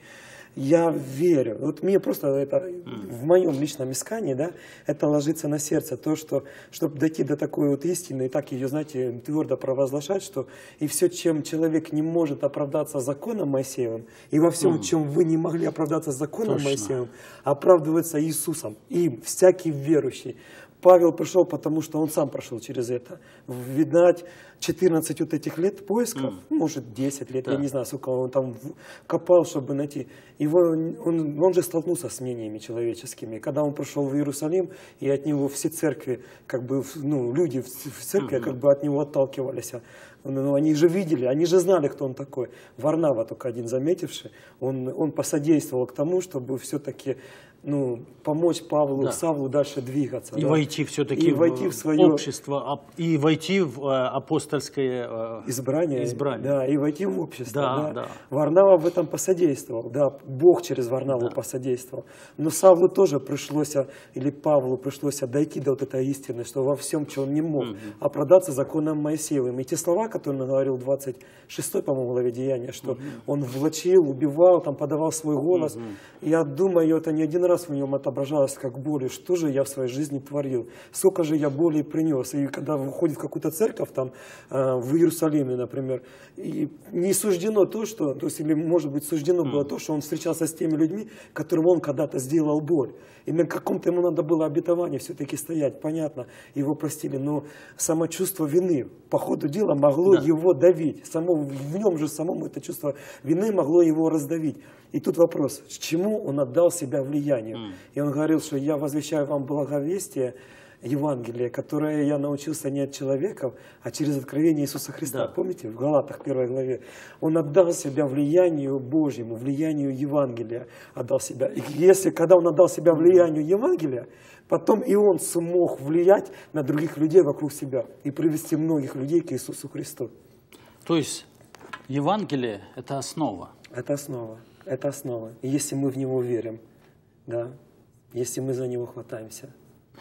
Я верю, вот мне просто это, в моем личном искании, да, это ложится на сердце, то, что, чтобы дойти до такой вот истины, и так ее, знаете, твердо провозглашать, что и все, чем человек не может оправдаться законом Моисеевым, и во всем, mm. чем вы не могли оправдаться законом Точно. Моисеевым, оправдывается Иисусом, им, всякий верующий. Павел пришел, потому что он сам прошел через это. Видать, четырнадцать вот этих лет поисков, mm. может десять лет, да. я не знаю, сколько он там копал, чтобы найти. Его, он, он же столкнулся с мнениями человеческими. Когда он пришел в Иерусалим, и от него все церкви, как бы, ну, люди в церкви mm-hmm. как бы от него отталкивались. Ну, они же видели, они же знали, кто он такой. Варнава, только один заметивший, он, он посодействовал к тому, чтобы все-таки ну, помочь Павлу, да. Савлу дальше двигаться. И да? войти все-таки в, в свое общество, и войти в апостольское избрание. избрание. Да, и войти в общество. Да, да. Да. Варнава в этом посодействовал, да, Бог через Варнаву да. посодействовал. Но Савлу тоже пришлось, или Павлу пришлось дойти до вот этой истины, что во всем, что он не мог, угу. оправдаться законом Моисеевым. И те слова, которые он говорил в двадцать шестой, по-моему, главе Деяния, что угу. он влачил, убивал, там подавал свой голос. Угу. Я думаю, это не один раз в нем отображалось как боль. Что же я в своей жизни творил? Сколько же я боли принес? И когда выходит в какую-то церковь, там, в Иерусалиме, например, и не суждено то, что, то есть, или, может быть, суждено было то, что он встречался с теми людьми, которым он когда-то сделал боль. И на каком-то ему надо было обетовании все-таки стоять, понятно, его простили. Но само чувство вины, по ходу дела, могло да. его давить. Само, в нем же самому это чувство вины могло его раздавить. И тут вопрос, чему он отдал себя влиянию? Mm. И он говорил, что я возвещаю вам благовестие, Евангелие, которое я научился не от человеков, а через откровение Иисуса Христа. Да. Помните, в Галатах первой главе? Он отдал себя влиянию Божьему, влиянию Евангелия. Отдал себя. И если, когда он отдал себя влиянию Евангелия, потом и он смог влиять на других людей вокруг себя и привести многих людей к Иисусу Христу. То есть Евангелие – это основа. Это основа. Это основа. И если мы в него верим, да, если мы за него хватаемся.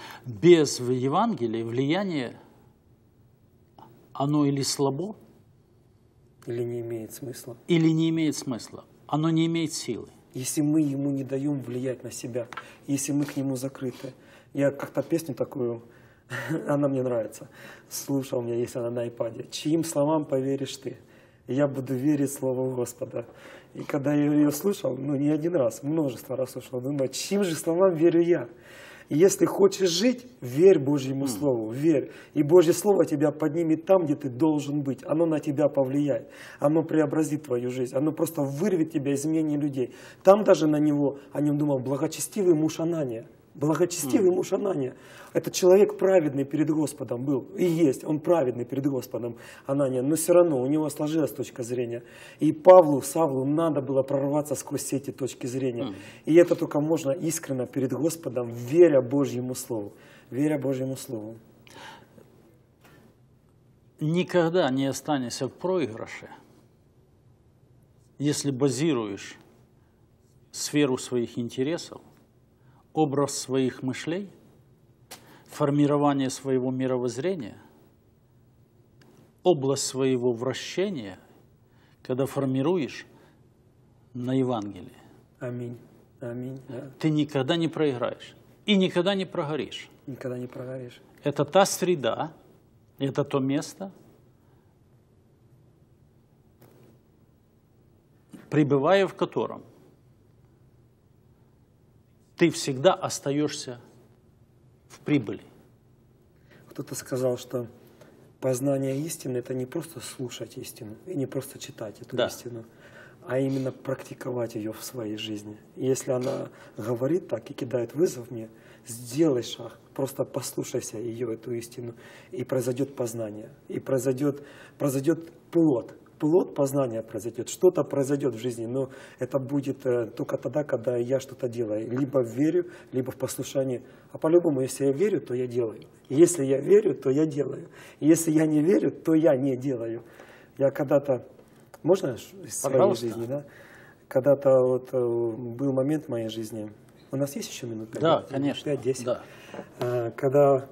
Без Евангелия влияние, оно или слабо, или не имеет смысла. Или не имеет смысла. Оно не имеет силы. Если мы ему не даем влиять на себя, если мы к нему закрыты. Я как-то песню такую, она мне нравится, слушал, у меня есть она на айпаде. «Чьим словам поверишь ты? Я буду верить Слову Господа». И когда я ее слушал, ну не один раз, множество раз слушал, думаю, чьим же словам верю я? И если хочешь жить, верь Божьему mm. Слову, верь. И Божье Слово тебя поднимет там, где ты должен быть. Оно на тебя повлияет, оно преобразит твою жизнь, оно просто вырвет тебя из мнений людей. Там даже на него, о нем думал, благочестивый муж Анания. Благочестивый mm. муж Анания. Этот человек праведный перед Господом был. И есть, он праведный перед Господом, Анания. Но все равно у него сложилась точка зрения. И Павлу, Савлу надо было прорваться сквозь все эти точки зрения. Mm. И это только можно искренне перед Господом, веря Божьему Слову. Веря Божьему Слову. Никогда не останешься в проигрыше, если базируешь сферу своих интересов, образ своих мышлей, формирование своего мировоззрения, область своего вращения, когда формируешь на Евангелие. Аминь. Аминь. Да. Ты никогда не проиграешь и никогда не прогоришь. Никогда не прогоришь. Это та среда, это то место, пребывая в котором ты всегда остаешься в прибыли. Кто-то сказал, что познание истины – это не просто слушать истину и не просто читать эту Да. истину, а именно практиковать ее в своей жизни. И если она говорит так и кидает вызов мне, сделай шаг, просто послушайся ее, эту истину, и произойдет познание, и произойдет, произойдет плод. Плод познания произойдет, что-то произойдет в жизни, но это будет э, только тогда, когда я что-то делаю. Либо верю, либо в послушании. А по-любому, если я верю, то я делаю. И если я верю, то я делаю. И если я не верю, то я не делаю. Я когда-то, можно из своей Пожалуйста. жизни, да? Когда-то вот э, был момент в моей жизни. У нас есть еще минут пять? Да, конечно. пять-десять. Да. Э, когда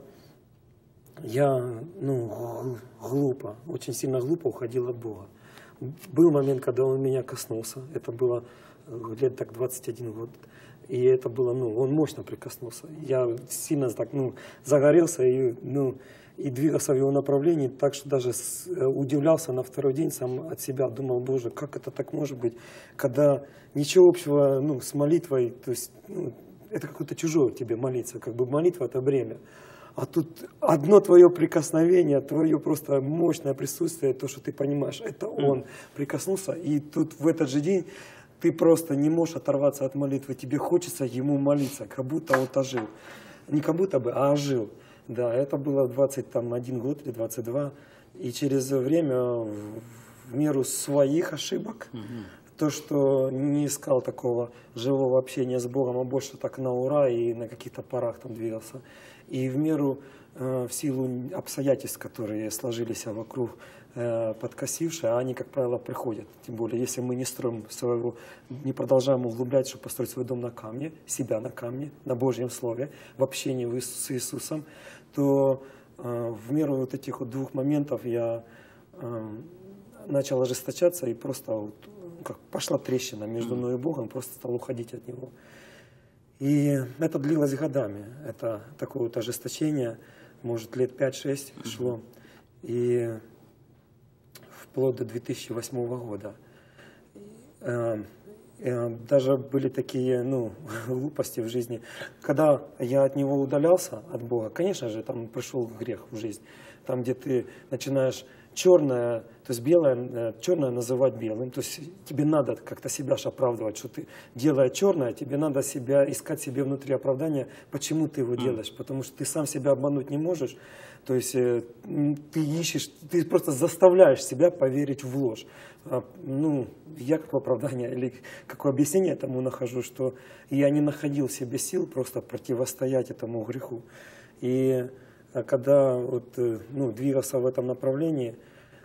я, ну, глупо, очень сильно глупо уходил от Бога. Был момент, когда Он меня коснулся. Это было лет так двадцать один год. И это было, ну, Он мощно прикоснулся. Я сильно так, ну, загорелся и, ну, и двигался в Его направлении, так что даже с, удивлялся на второй день сам от себя. Думал, Боже, как это так может быть, когда ничего общего, ну, с молитвой, то есть, ну, это какое-то чужое тебе молиться, как бы молитва – это бремя. А тут одно твое прикосновение, твое просто мощное присутствие, то, что ты понимаешь, это Он прикоснулся. И тут в этот же день ты просто не можешь оторваться от молитвы. Тебе хочется Ему молиться, как будто Он ожил. Не как будто бы, а ожил. Да, это было двадцать один год или двадцать два. И через время, в меру своих ошибок, то, что не искал такого живого общения с Богом, а больше так на ура и на каких-то парах там двигался. И в меру, э, в силу обстоятельств, которые сложились вокруг, э, подкосившие, а они, как правило, приходят. Тем более, если мы не строим своего, не продолжаем углублять, чтобы построить свой дом на камне, себя на камне, на Божьем Слове, в общении с Иисусом, то э, в меру вот этих вот двух моментов я э, начал ожесточаться и просто вот, как пошла трещина между мной и Богом, просто стал уходить от Него. И это длилось годами. Это такое вот ожесточение, может, лет пять-шесть шло. И вплоть до две тысячи восьмого года. Даже были такие, ну, глупости в жизни. Когда я от Него удалялся, от Бога, конечно же, там пришел грех в жизнь. Там, где ты начинаешь черное, то есть белое, черное называть белым. То есть тебе надо как-то себя ж оправдывать, что ты, делая черное, тебе надо себя, искать себе внутри оправдания, почему ты его делаешь. Потому что ты сам себя обмануть не можешь. То есть ты ищешь, ты просто заставляешь себя поверить в ложь. Ну, я как оправдание или какое объяснение этому нахожу, что я не находил в себе сил просто противостоять этому греху. И когда вот, ну, двигался в этом направлении,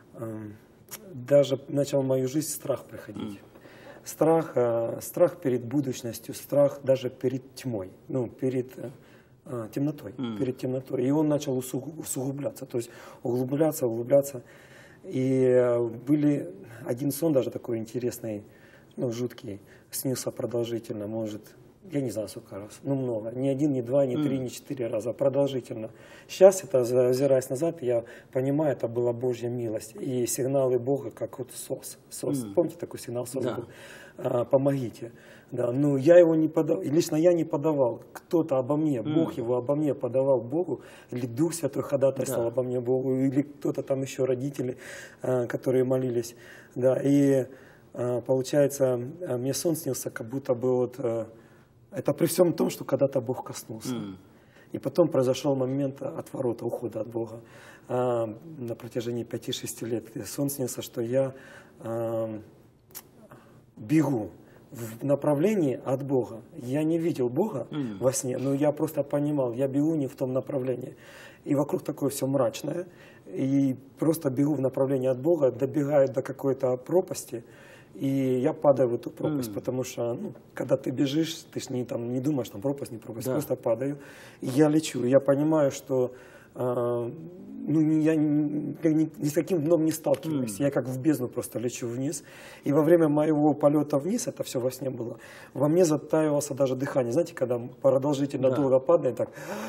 даже начал в мою жизнь страх приходить. Страх, страх перед будущностью, страх даже перед тьмой, ну, перед темнотой, mm. перед темнотой. И он начал усугубляться, то есть углубляться, углубляться. И были один сон даже такой интересный, ну, жуткий, снился продолжительно, может, я не знаю, сколько раз, ну, много. Не один, не два, не три, не четыре раза, продолжительно. Сейчас, это, озираясь назад, я понимаю, это была Божья милость. И сигналы Бога, как вот СОС. СОС. Mm. Помните такой сигнал СОС да. был? А, помогите. Да, ну, я его не подавал, лично я не подавал. Кто-то обо мне, mm. Бог его обо мне подавал Богу, или Дух Святой ходатайствовал да. обо мне Богу, или кто-то там еще, родители, которые молились. Да, и получается, мне сон снился, как будто бы вот... Это при всем том, что когда-то Бог коснулся. Mm. И потом произошел момент отворота, ухода от Бога. А, на протяжении пяти-шести лет сон снился, что я а, бегу в направлении от Бога. Я не видел Бога mm. во сне, но я просто понимал, я бегу не в том направлении. И вокруг такое все мрачное. И просто бегу в направлении от Бога, добегаю до какой-то пропасти. И я падаю в эту пропасть, mm. потому что, ну, когда ты бежишь, ты ж не, там, не думаешь, там пропасть, не пропасть, да. просто падаю. И я лечу, я понимаю, что э, ну, я ни, ни, ни с каким дном не сталкиваюсь. Mm. Я как в бездну просто лечу вниз. И во время моего полета вниз, это все во сне было, во мне затаивался даже дыхание. Знаете, когда продолжительно да. долго падает, так...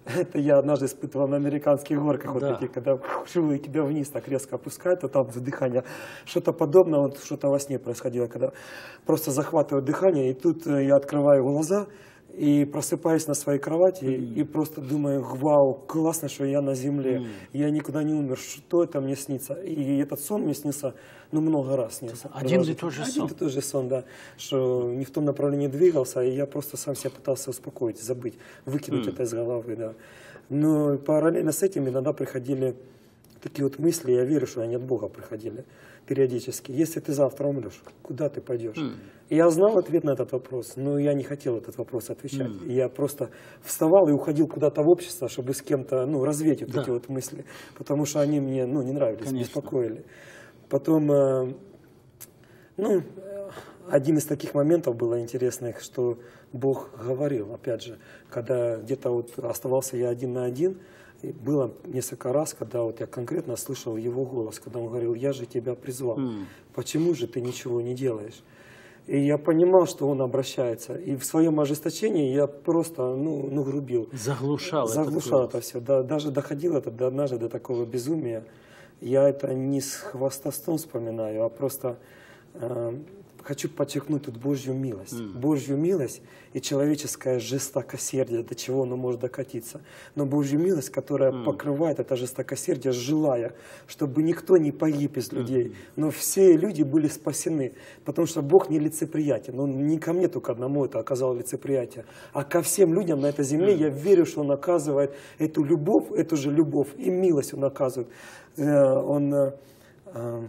Это я однажды испытывал на американских горках, вот Да. таких, когда шилы тебя вниз так резко опускают, а там дыхание. Что-то подобное, вот что-то во сне происходило, когда просто захватываю дыхание, и тут э, я открываю глаза и просыпаюсь на своей кровати и просто думаю, вау, классно, что я на земле, я никуда не умер, что это мне снится. И этот сон мне снился, ну, много раз снился. Один и тот же сон. Один и тот же сон, да, что не в том направлении двигался, и я просто сам себя пытался успокоить, забыть, выкинуть Mm. это из головы, да. Но параллельно с этим иногда приходили такие вот мысли, я верю, что они от Бога приходили периодически. Если ты завтра умрешь, куда ты пойдешь? Mm. И я знал ответ на этот вопрос, но я не хотел этот вопрос отвечать. Mm. И я просто вставал и уходил куда-то в общество, чтобы с кем-то, ну, развеять вот Да. эти вот мысли, потому что они мне, ну, не нравились, Конечно. беспокоили. Потом, э, ну, э, один из таких моментов было интересных, что Бог говорил, опять же, когда где-то вот оставался я один на один, и было несколько раз, когда вот я конкретно слышал его голос, когда он говорил, я же тебя призвал, Mm. почему же ты ничего не делаешь? И я понимал, что он обращается, и в своем ожесточении я просто, ну, ну грубил. Заглушал, Заглушал этот это все, да, даже доходило это до, однажды до такого безумия. Я это не с хвастовством вспоминаю, а просто э, хочу подчеркнуть тут Божью милость. Mm. Божью милость и человеческое жестокосердие, до чего оно может докатиться. Но Божью милость, которая Mm. покрывает это жестокосердие, желая, чтобы никто не погиб из людей, но все люди были спасены. Потому что Бог не лицеприятен. Он не ко мне только одному это оказал лицеприятие, а ко всем людям на этой земле. Я верю, что Он оказывает эту любовь, эту же любовь и милость Он оказывает. Э, Он... э, э,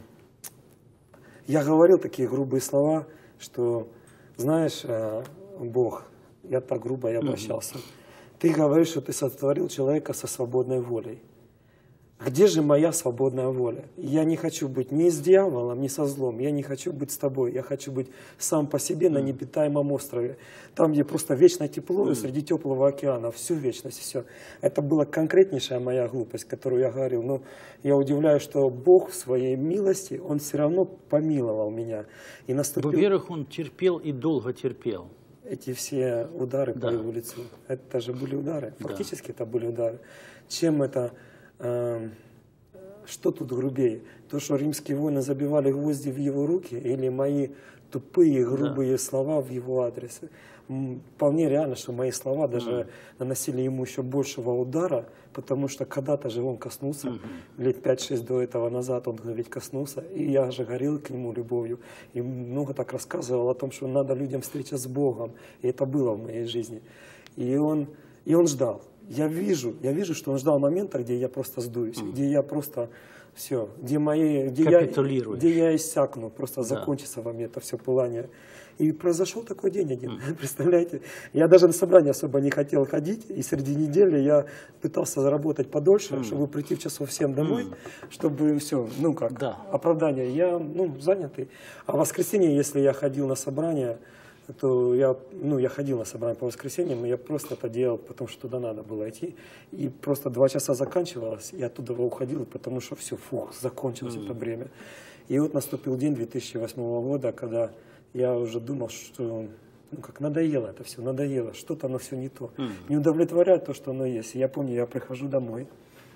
Я говорил такие грубые слова, что, знаешь, э, Бог, я так грубо и обращался, ты говоришь, что ты сотворил человека со свободной волей. Где же моя свободная воля? Я не хочу быть ни с дьяволом, ни со злом. Я не хочу быть с тобой. Я хочу быть сам по себе на необитаемом острове. Там, где просто вечное тепло, и среди теплого океана. Всю вечность, все. Это была конкретнейшая моя глупость, которую я говорил. Но я удивляюсь, что Бог в своей милости, Он все равно помиловал меня. И наступил... Во-первых, он терпел и долго терпел. Эти все удары Да. по его лицу. Это же были удары. Да. Фактически это были удары. Чем это... э, что тут грубее? То, что римские воины забивали гвозди в его руки, или мои тупые, грубые слова в его адрес? М, Вполне реально, что мои слова даже наносили ему еще большего удара, потому что когда-то же он коснулся, лет пять-шесть до этого назад он ведь коснулся, и я же горел к нему любовью, и много так рассказывал о том, что надо людям встреча с Богом, и это было в моей жизни. И он, и он ждал. Я вижу, я вижу, что он ждал момента, где я просто сдуюсь, mm. где я просто все, где мои, где я, где я иссякну, просто да. закончится во мне это все пылание. И произошел такой день один, mm. представляете? Я даже на собрание особо не хотел ходить, и среди недели я пытался заработать подольше, mm. чтобы прийти в часов семь домой, mm. чтобы все, ну как, да. оправдание. Я, ну, занятый. А в воскресенье, если я ходил на собрание, то я, ну, я ходил на собрание по воскресеньям, но я просто это делал, потому что туда надо было идти. И просто два часа заканчивалось, и оттуда уходил, потому что все, фух, закончилось mm. это время. И вот наступил день две тысячи восьмого года, когда я уже думал, что, ну, как надоело это все, надоело, что-то оно все не то. Mm. Не удовлетворяет то, что оно есть. И я помню, я прихожу домой,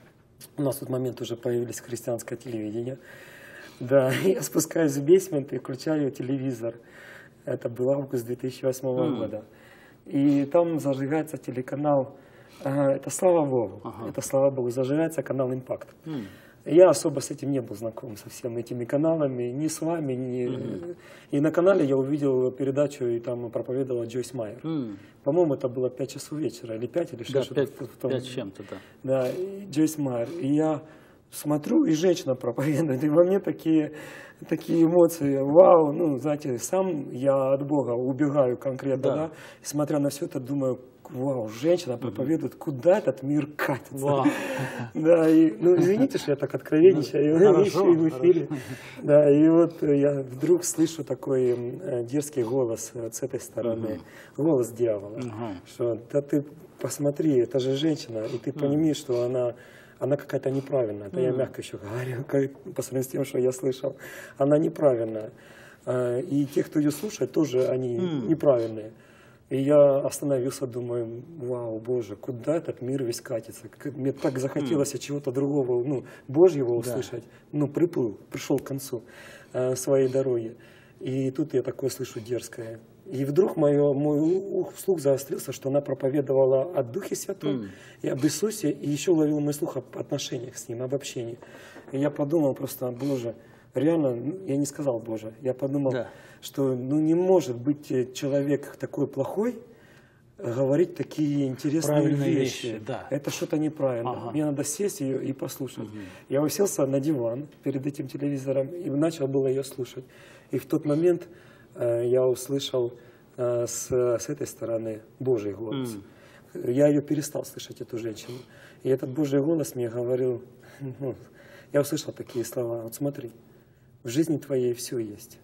у нас в тот момент уже появились христианское телевидение, да, я спускаюсь в бейсмент и включаю телевизор. Это был август две тысячи восьмого mm. года. И там зажигается телеканал, это слава Богу, ага. это слава Богу, зажигается канал «Импакт». Mm. Я особо с этим не был знаком, со всеми этими каналами, ни с вами, ни... Mm. И на канале я увидел передачу, и там проповедовала Джойс Майер. Mm. По-моему, это было пять часов вечера, или пять, или шесть. Да, пять с чем-то, да. Да, и Джойс Майер. И я смотрю, и женщина проповедует, и во мне такие... такие эмоции, вау, ну, знаете, сам я от Бога убегаю конкретно, да, да? И смотря на все это, думаю, вау, женщина проповедует, куда этот мир катится. Да, и, ну, извините, что я так откровенничаю, еще и в эфире. Да, и вот я вдруг слышу такой дерзкий голос с этой стороны, голос дьявола, что, да ты посмотри, это же женщина, и ты понимаешь, что она... Она какая-то неправильная. Это mm. я мягко еще говорю, по сравнению с тем, что я слышал. Она неправильная. И те, кто ее слушает, тоже они mm. неправильные. И я остановился, думаю, вау, Боже, куда этот мир весь катится? Мне так захотелось mm. чего-то другого, ну, Божьего услышать. Да. Ну, приплыл, пришел к концу э, своей дороги. И тут я такое слышу дерзкое. И вдруг мое, мой слух заострился, что она проповедовала о Духе Святом mm. и об Иисусе, и еще ловил мой слух об отношениях с Ним, об общении. И я подумал просто, Боже, реально, я не сказал Боже, я подумал, да. что ну, не может быть человек такой плохой, говорить такие интересные Правильные вещи. вещи да. Это что-то неправильно. Ага. Мне надо сесть ее и послушать. Угу. Я уселся на диван перед этим телевизором и начал было ее слушать. И в тот момент э, я услышал э, с, с этой стороны Божий голос. Mm. Я ее перестал слышать, эту женщину. И этот Божий голос мне говорил, ну, я услышал такие слова, вот смотри, в жизни твоей все есть.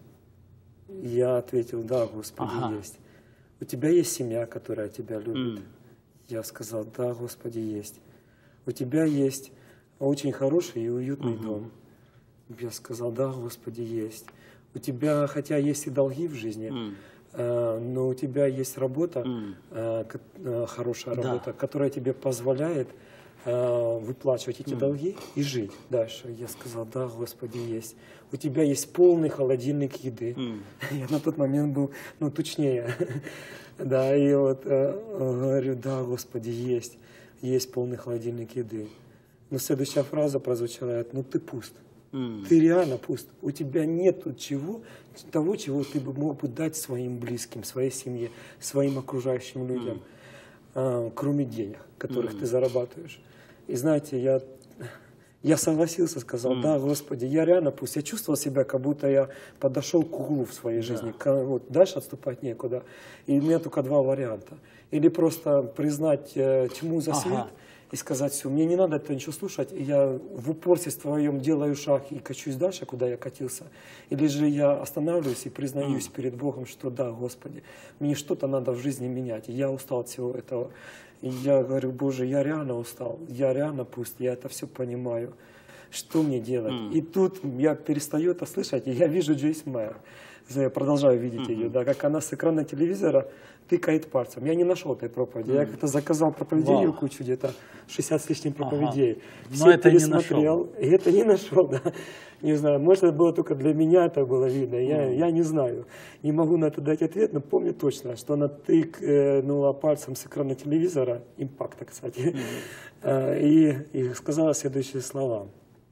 Я ответил, да, Господи, ага. есть. У тебя есть семья, которая тебя любит. Mm. Я сказал, да, Господи, есть. У тебя есть очень хороший и уютный mm-hmm. дом. Я сказал, да, Господи, есть. У тебя, хотя есть и долги в жизни, mm. э, но у тебя есть работа, mm. э, э, хорошая работа, да. которая тебе позволяет э, выплачивать эти mm. долги и жить дальше. Я сказал, да, Господи, есть. У тебя есть полный холодильник еды. Mm. Я на тот момент был, ну, точнее. Да, и вот э, говорю, да, Господи, есть. Есть полный холодильник еды. Но следующая фраза прозвучала, ну, ты пуст. Mm. Ты реально пуст. У тебя нет чего, того, чего ты бы мог бы дать своим близким, своей семье, своим окружающим людям, mm. а, кроме денег, которых mm. ты зарабатываешь. И знаете, я, я согласился, сказал, mm. да, Господи, я реально пуст. Я чувствовал себя, как будто я подошел к углу в своей жизни. Yeah. Вот, дальше отступать некуда. И у меня только два варианта. Или просто признать э, тьму за свет, ага. и сказать, все, мне не надо это ничего слушать, и я в упорстве своем делаю шаг и качусь дальше, куда я катился. Или же я останавливаюсь и признаюсь mm. перед Богом, что да, Господи, мне что-то надо в жизни менять, и я устал от всего этого. И я говорю, Боже, я реально устал, я реально пуст, я это все понимаю. Что мне делать? Mm. И тут я перестаю это слышать, и я вижу Джойс Мейер. Я продолжаю видеть mm-hmm. ее, да, как она с экрана телевизора тыкает пальцем. Я не нашел этой проповеди. Mm-hmm. Я как-то заказал проповедей wow. кучу, где-то шестьдесят с лишним проповедей. Ага. Все Но это пересмотрел, не и это не нашел, да. Не знаю, может, это было только для меня, это было видно. Я, mm-hmm. я не знаю. Не могу на это дать ответ, но помню точно, что она тыкнула пальцем с экрана телевизора, импакта, кстати, mm-hmm. и, и сказала следующие слова.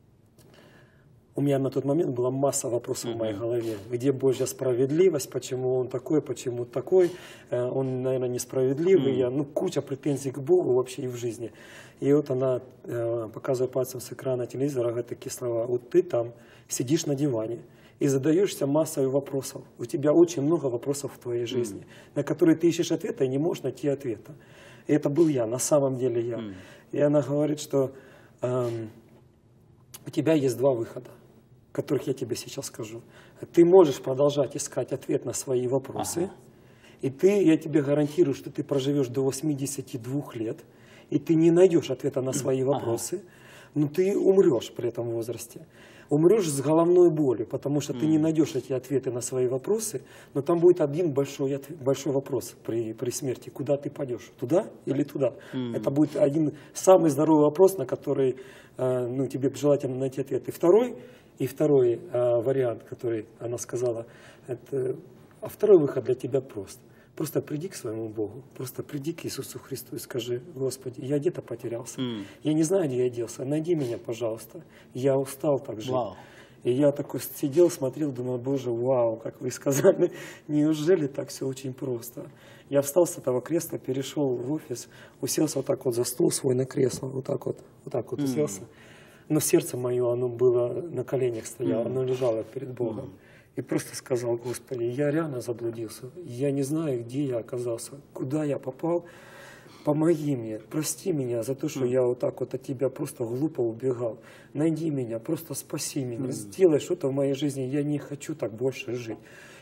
У меня на тот момент была масса вопросов mm-hmm. в моей голове. Где Божья справедливость, почему он такой, почему такой, он, наверное, несправедливый. Mm-hmm. Я, ну, куча претензий к Богу вообще и в жизни. И вот она, показывая пальцем с экрана телевизора, говорит такие слова. Вот ты там сидишь на диване и задаешься массой вопросов. У тебя очень много вопросов в твоей жизни, mm-hmm. на которые ты ищешь ответа и не можешь найти ответа. И это был я, на самом деле я. Mm-hmm. И она говорит, что эм, у тебя есть два выхода, которых я тебе сейчас скажу. Ты можешь продолжать искать ответ на свои вопросы, ага. и ты, я тебе гарантирую, что ты проживешь до восьмидесяти двух лет, и ты не найдешь ответа на свои вопросы, ага. но ты умрешь при этом возрасте. Умрешь с головной болью, потому что mm. ты не найдешь эти ответы на свои вопросы, но там будет один большой, ответ, большой вопрос при, при смерти. Куда ты пойдешь? Туда или туда? Mm. Это будет один самый здоровый вопрос, на который э, ну, тебе желательно найти ответ. И второй, и второй э, вариант, который она сказала, это, а второй выход для тебя прост. Просто приди к своему Богу, просто приди к Иисусу Христу и скажи, Господи, я где-то потерялся, mm. я не знаю, где я делся, найди меня, пожалуйста, я устал так жить. Wow. И я такой сидел, смотрел, думал, Боже, вау, как вы сказали, неужели так все очень просто? Я встал с этого кресла, перешел в офис, уселся вот так вот за стол свой на кресло, вот так вот, вот так вот mm. уселся. Но сердце мое, оно было на коленях стояло, mm. оно лежало перед Богом. Mm. И просто сказал, Господи, я реально заблудился, я не знаю, где я оказался, куда я попал, помоги мне, прости меня за то, что mm. я вот так вот от Тебя просто глупо убегал, найди меня, просто спаси меня, mm. сделай что-то в моей жизни, я не хочу так больше жить.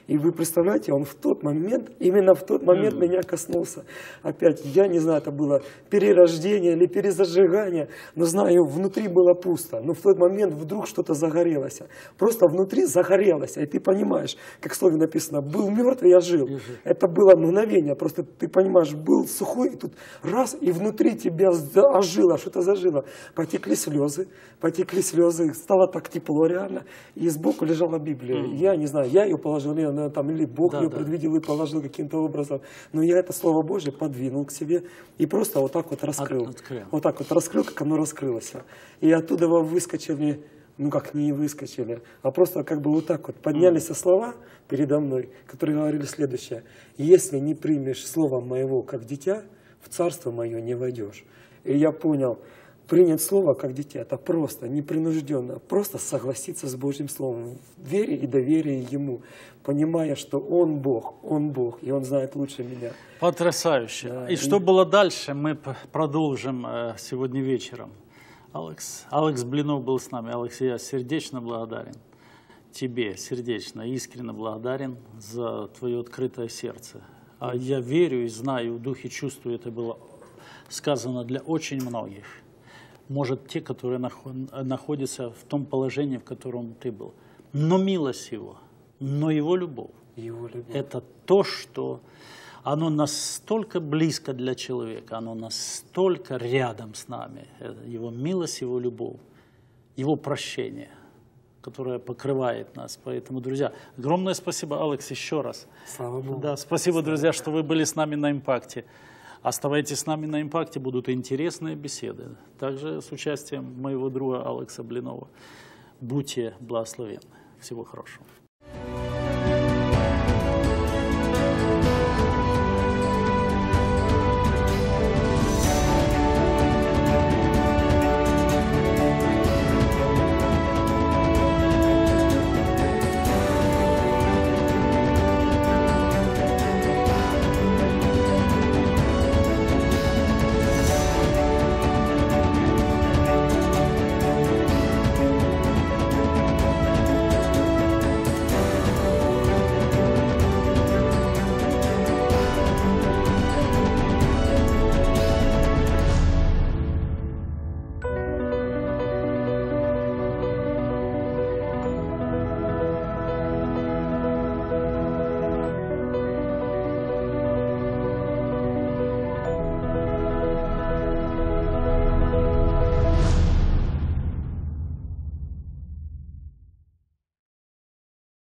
И вы представляете, он в тот момент, именно в тот момент mm. меня коснулся. Опять, я не знаю, это было перерождение или перезажигание, но знаю, внутри было пусто. Но в тот момент вдруг что-то загорелось. Просто внутри загорелось. И ты понимаешь, как в слове написано, был мертвый, я жил. Mm-hmm. Это было мгновение. Просто ты понимаешь, был сухой, и тут раз, и внутри тебя ожило, что-то зажило. Потекли слезы, потекли слезы, стало так тепло реально. И сбоку лежала Библия. Mm-hmm. Я не знаю, я ее положил, наверное, там, или Бог да, ее да. предвидел и положил каким-то образом. Но я это Слово Божье подвинул к себе и просто вот так вот раскрыл. От, вот так вот раскрыл, как оно раскрылось. И оттуда выскочили, ну как не выскочили, а просто как бы вот так вот поднялись mm. слова передо мной, которые говорили следующее. Если не примешь Слово Моего как дитя, в Царство Мое не войдешь. И я понял, принять Слово как дитя, это просто, непринужденно, просто согласиться с Божьим Словом, в вере и доверие Ему, понимая, что Он Бог, Он Бог, и Он знает лучше меня. Потрясающе. Да, и, и что было дальше, мы продолжим сегодня вечером. Алекс, Алекс Блинов был с нами. Алекс, я сердечно благодарен тебе, сердечно, искренне благодарен за твое открытое сердце. А я верю и знаю, в духе чувствую, это было сказано для очень многих. Может, те, которые находятся в том положении, в котором ты был. Но милость Его, но Его любовь, Его любовь. Это то, что оно настолько близко для человека, оно настолько рядом с нами. Его милость, Его любовь, Его прощение, которое покрывает нас. Поэтому, друзья, огромное спасибо, Алекс, еще раз. Слава Богу. Да, спасибо, друзья, что вы были с нами на «Импакте». Оставайтесь с нами на «Импакте», будут интересные беседы. Также с участием моего друга Алекса Блинова. Будьте благословенны. Всего хорошего.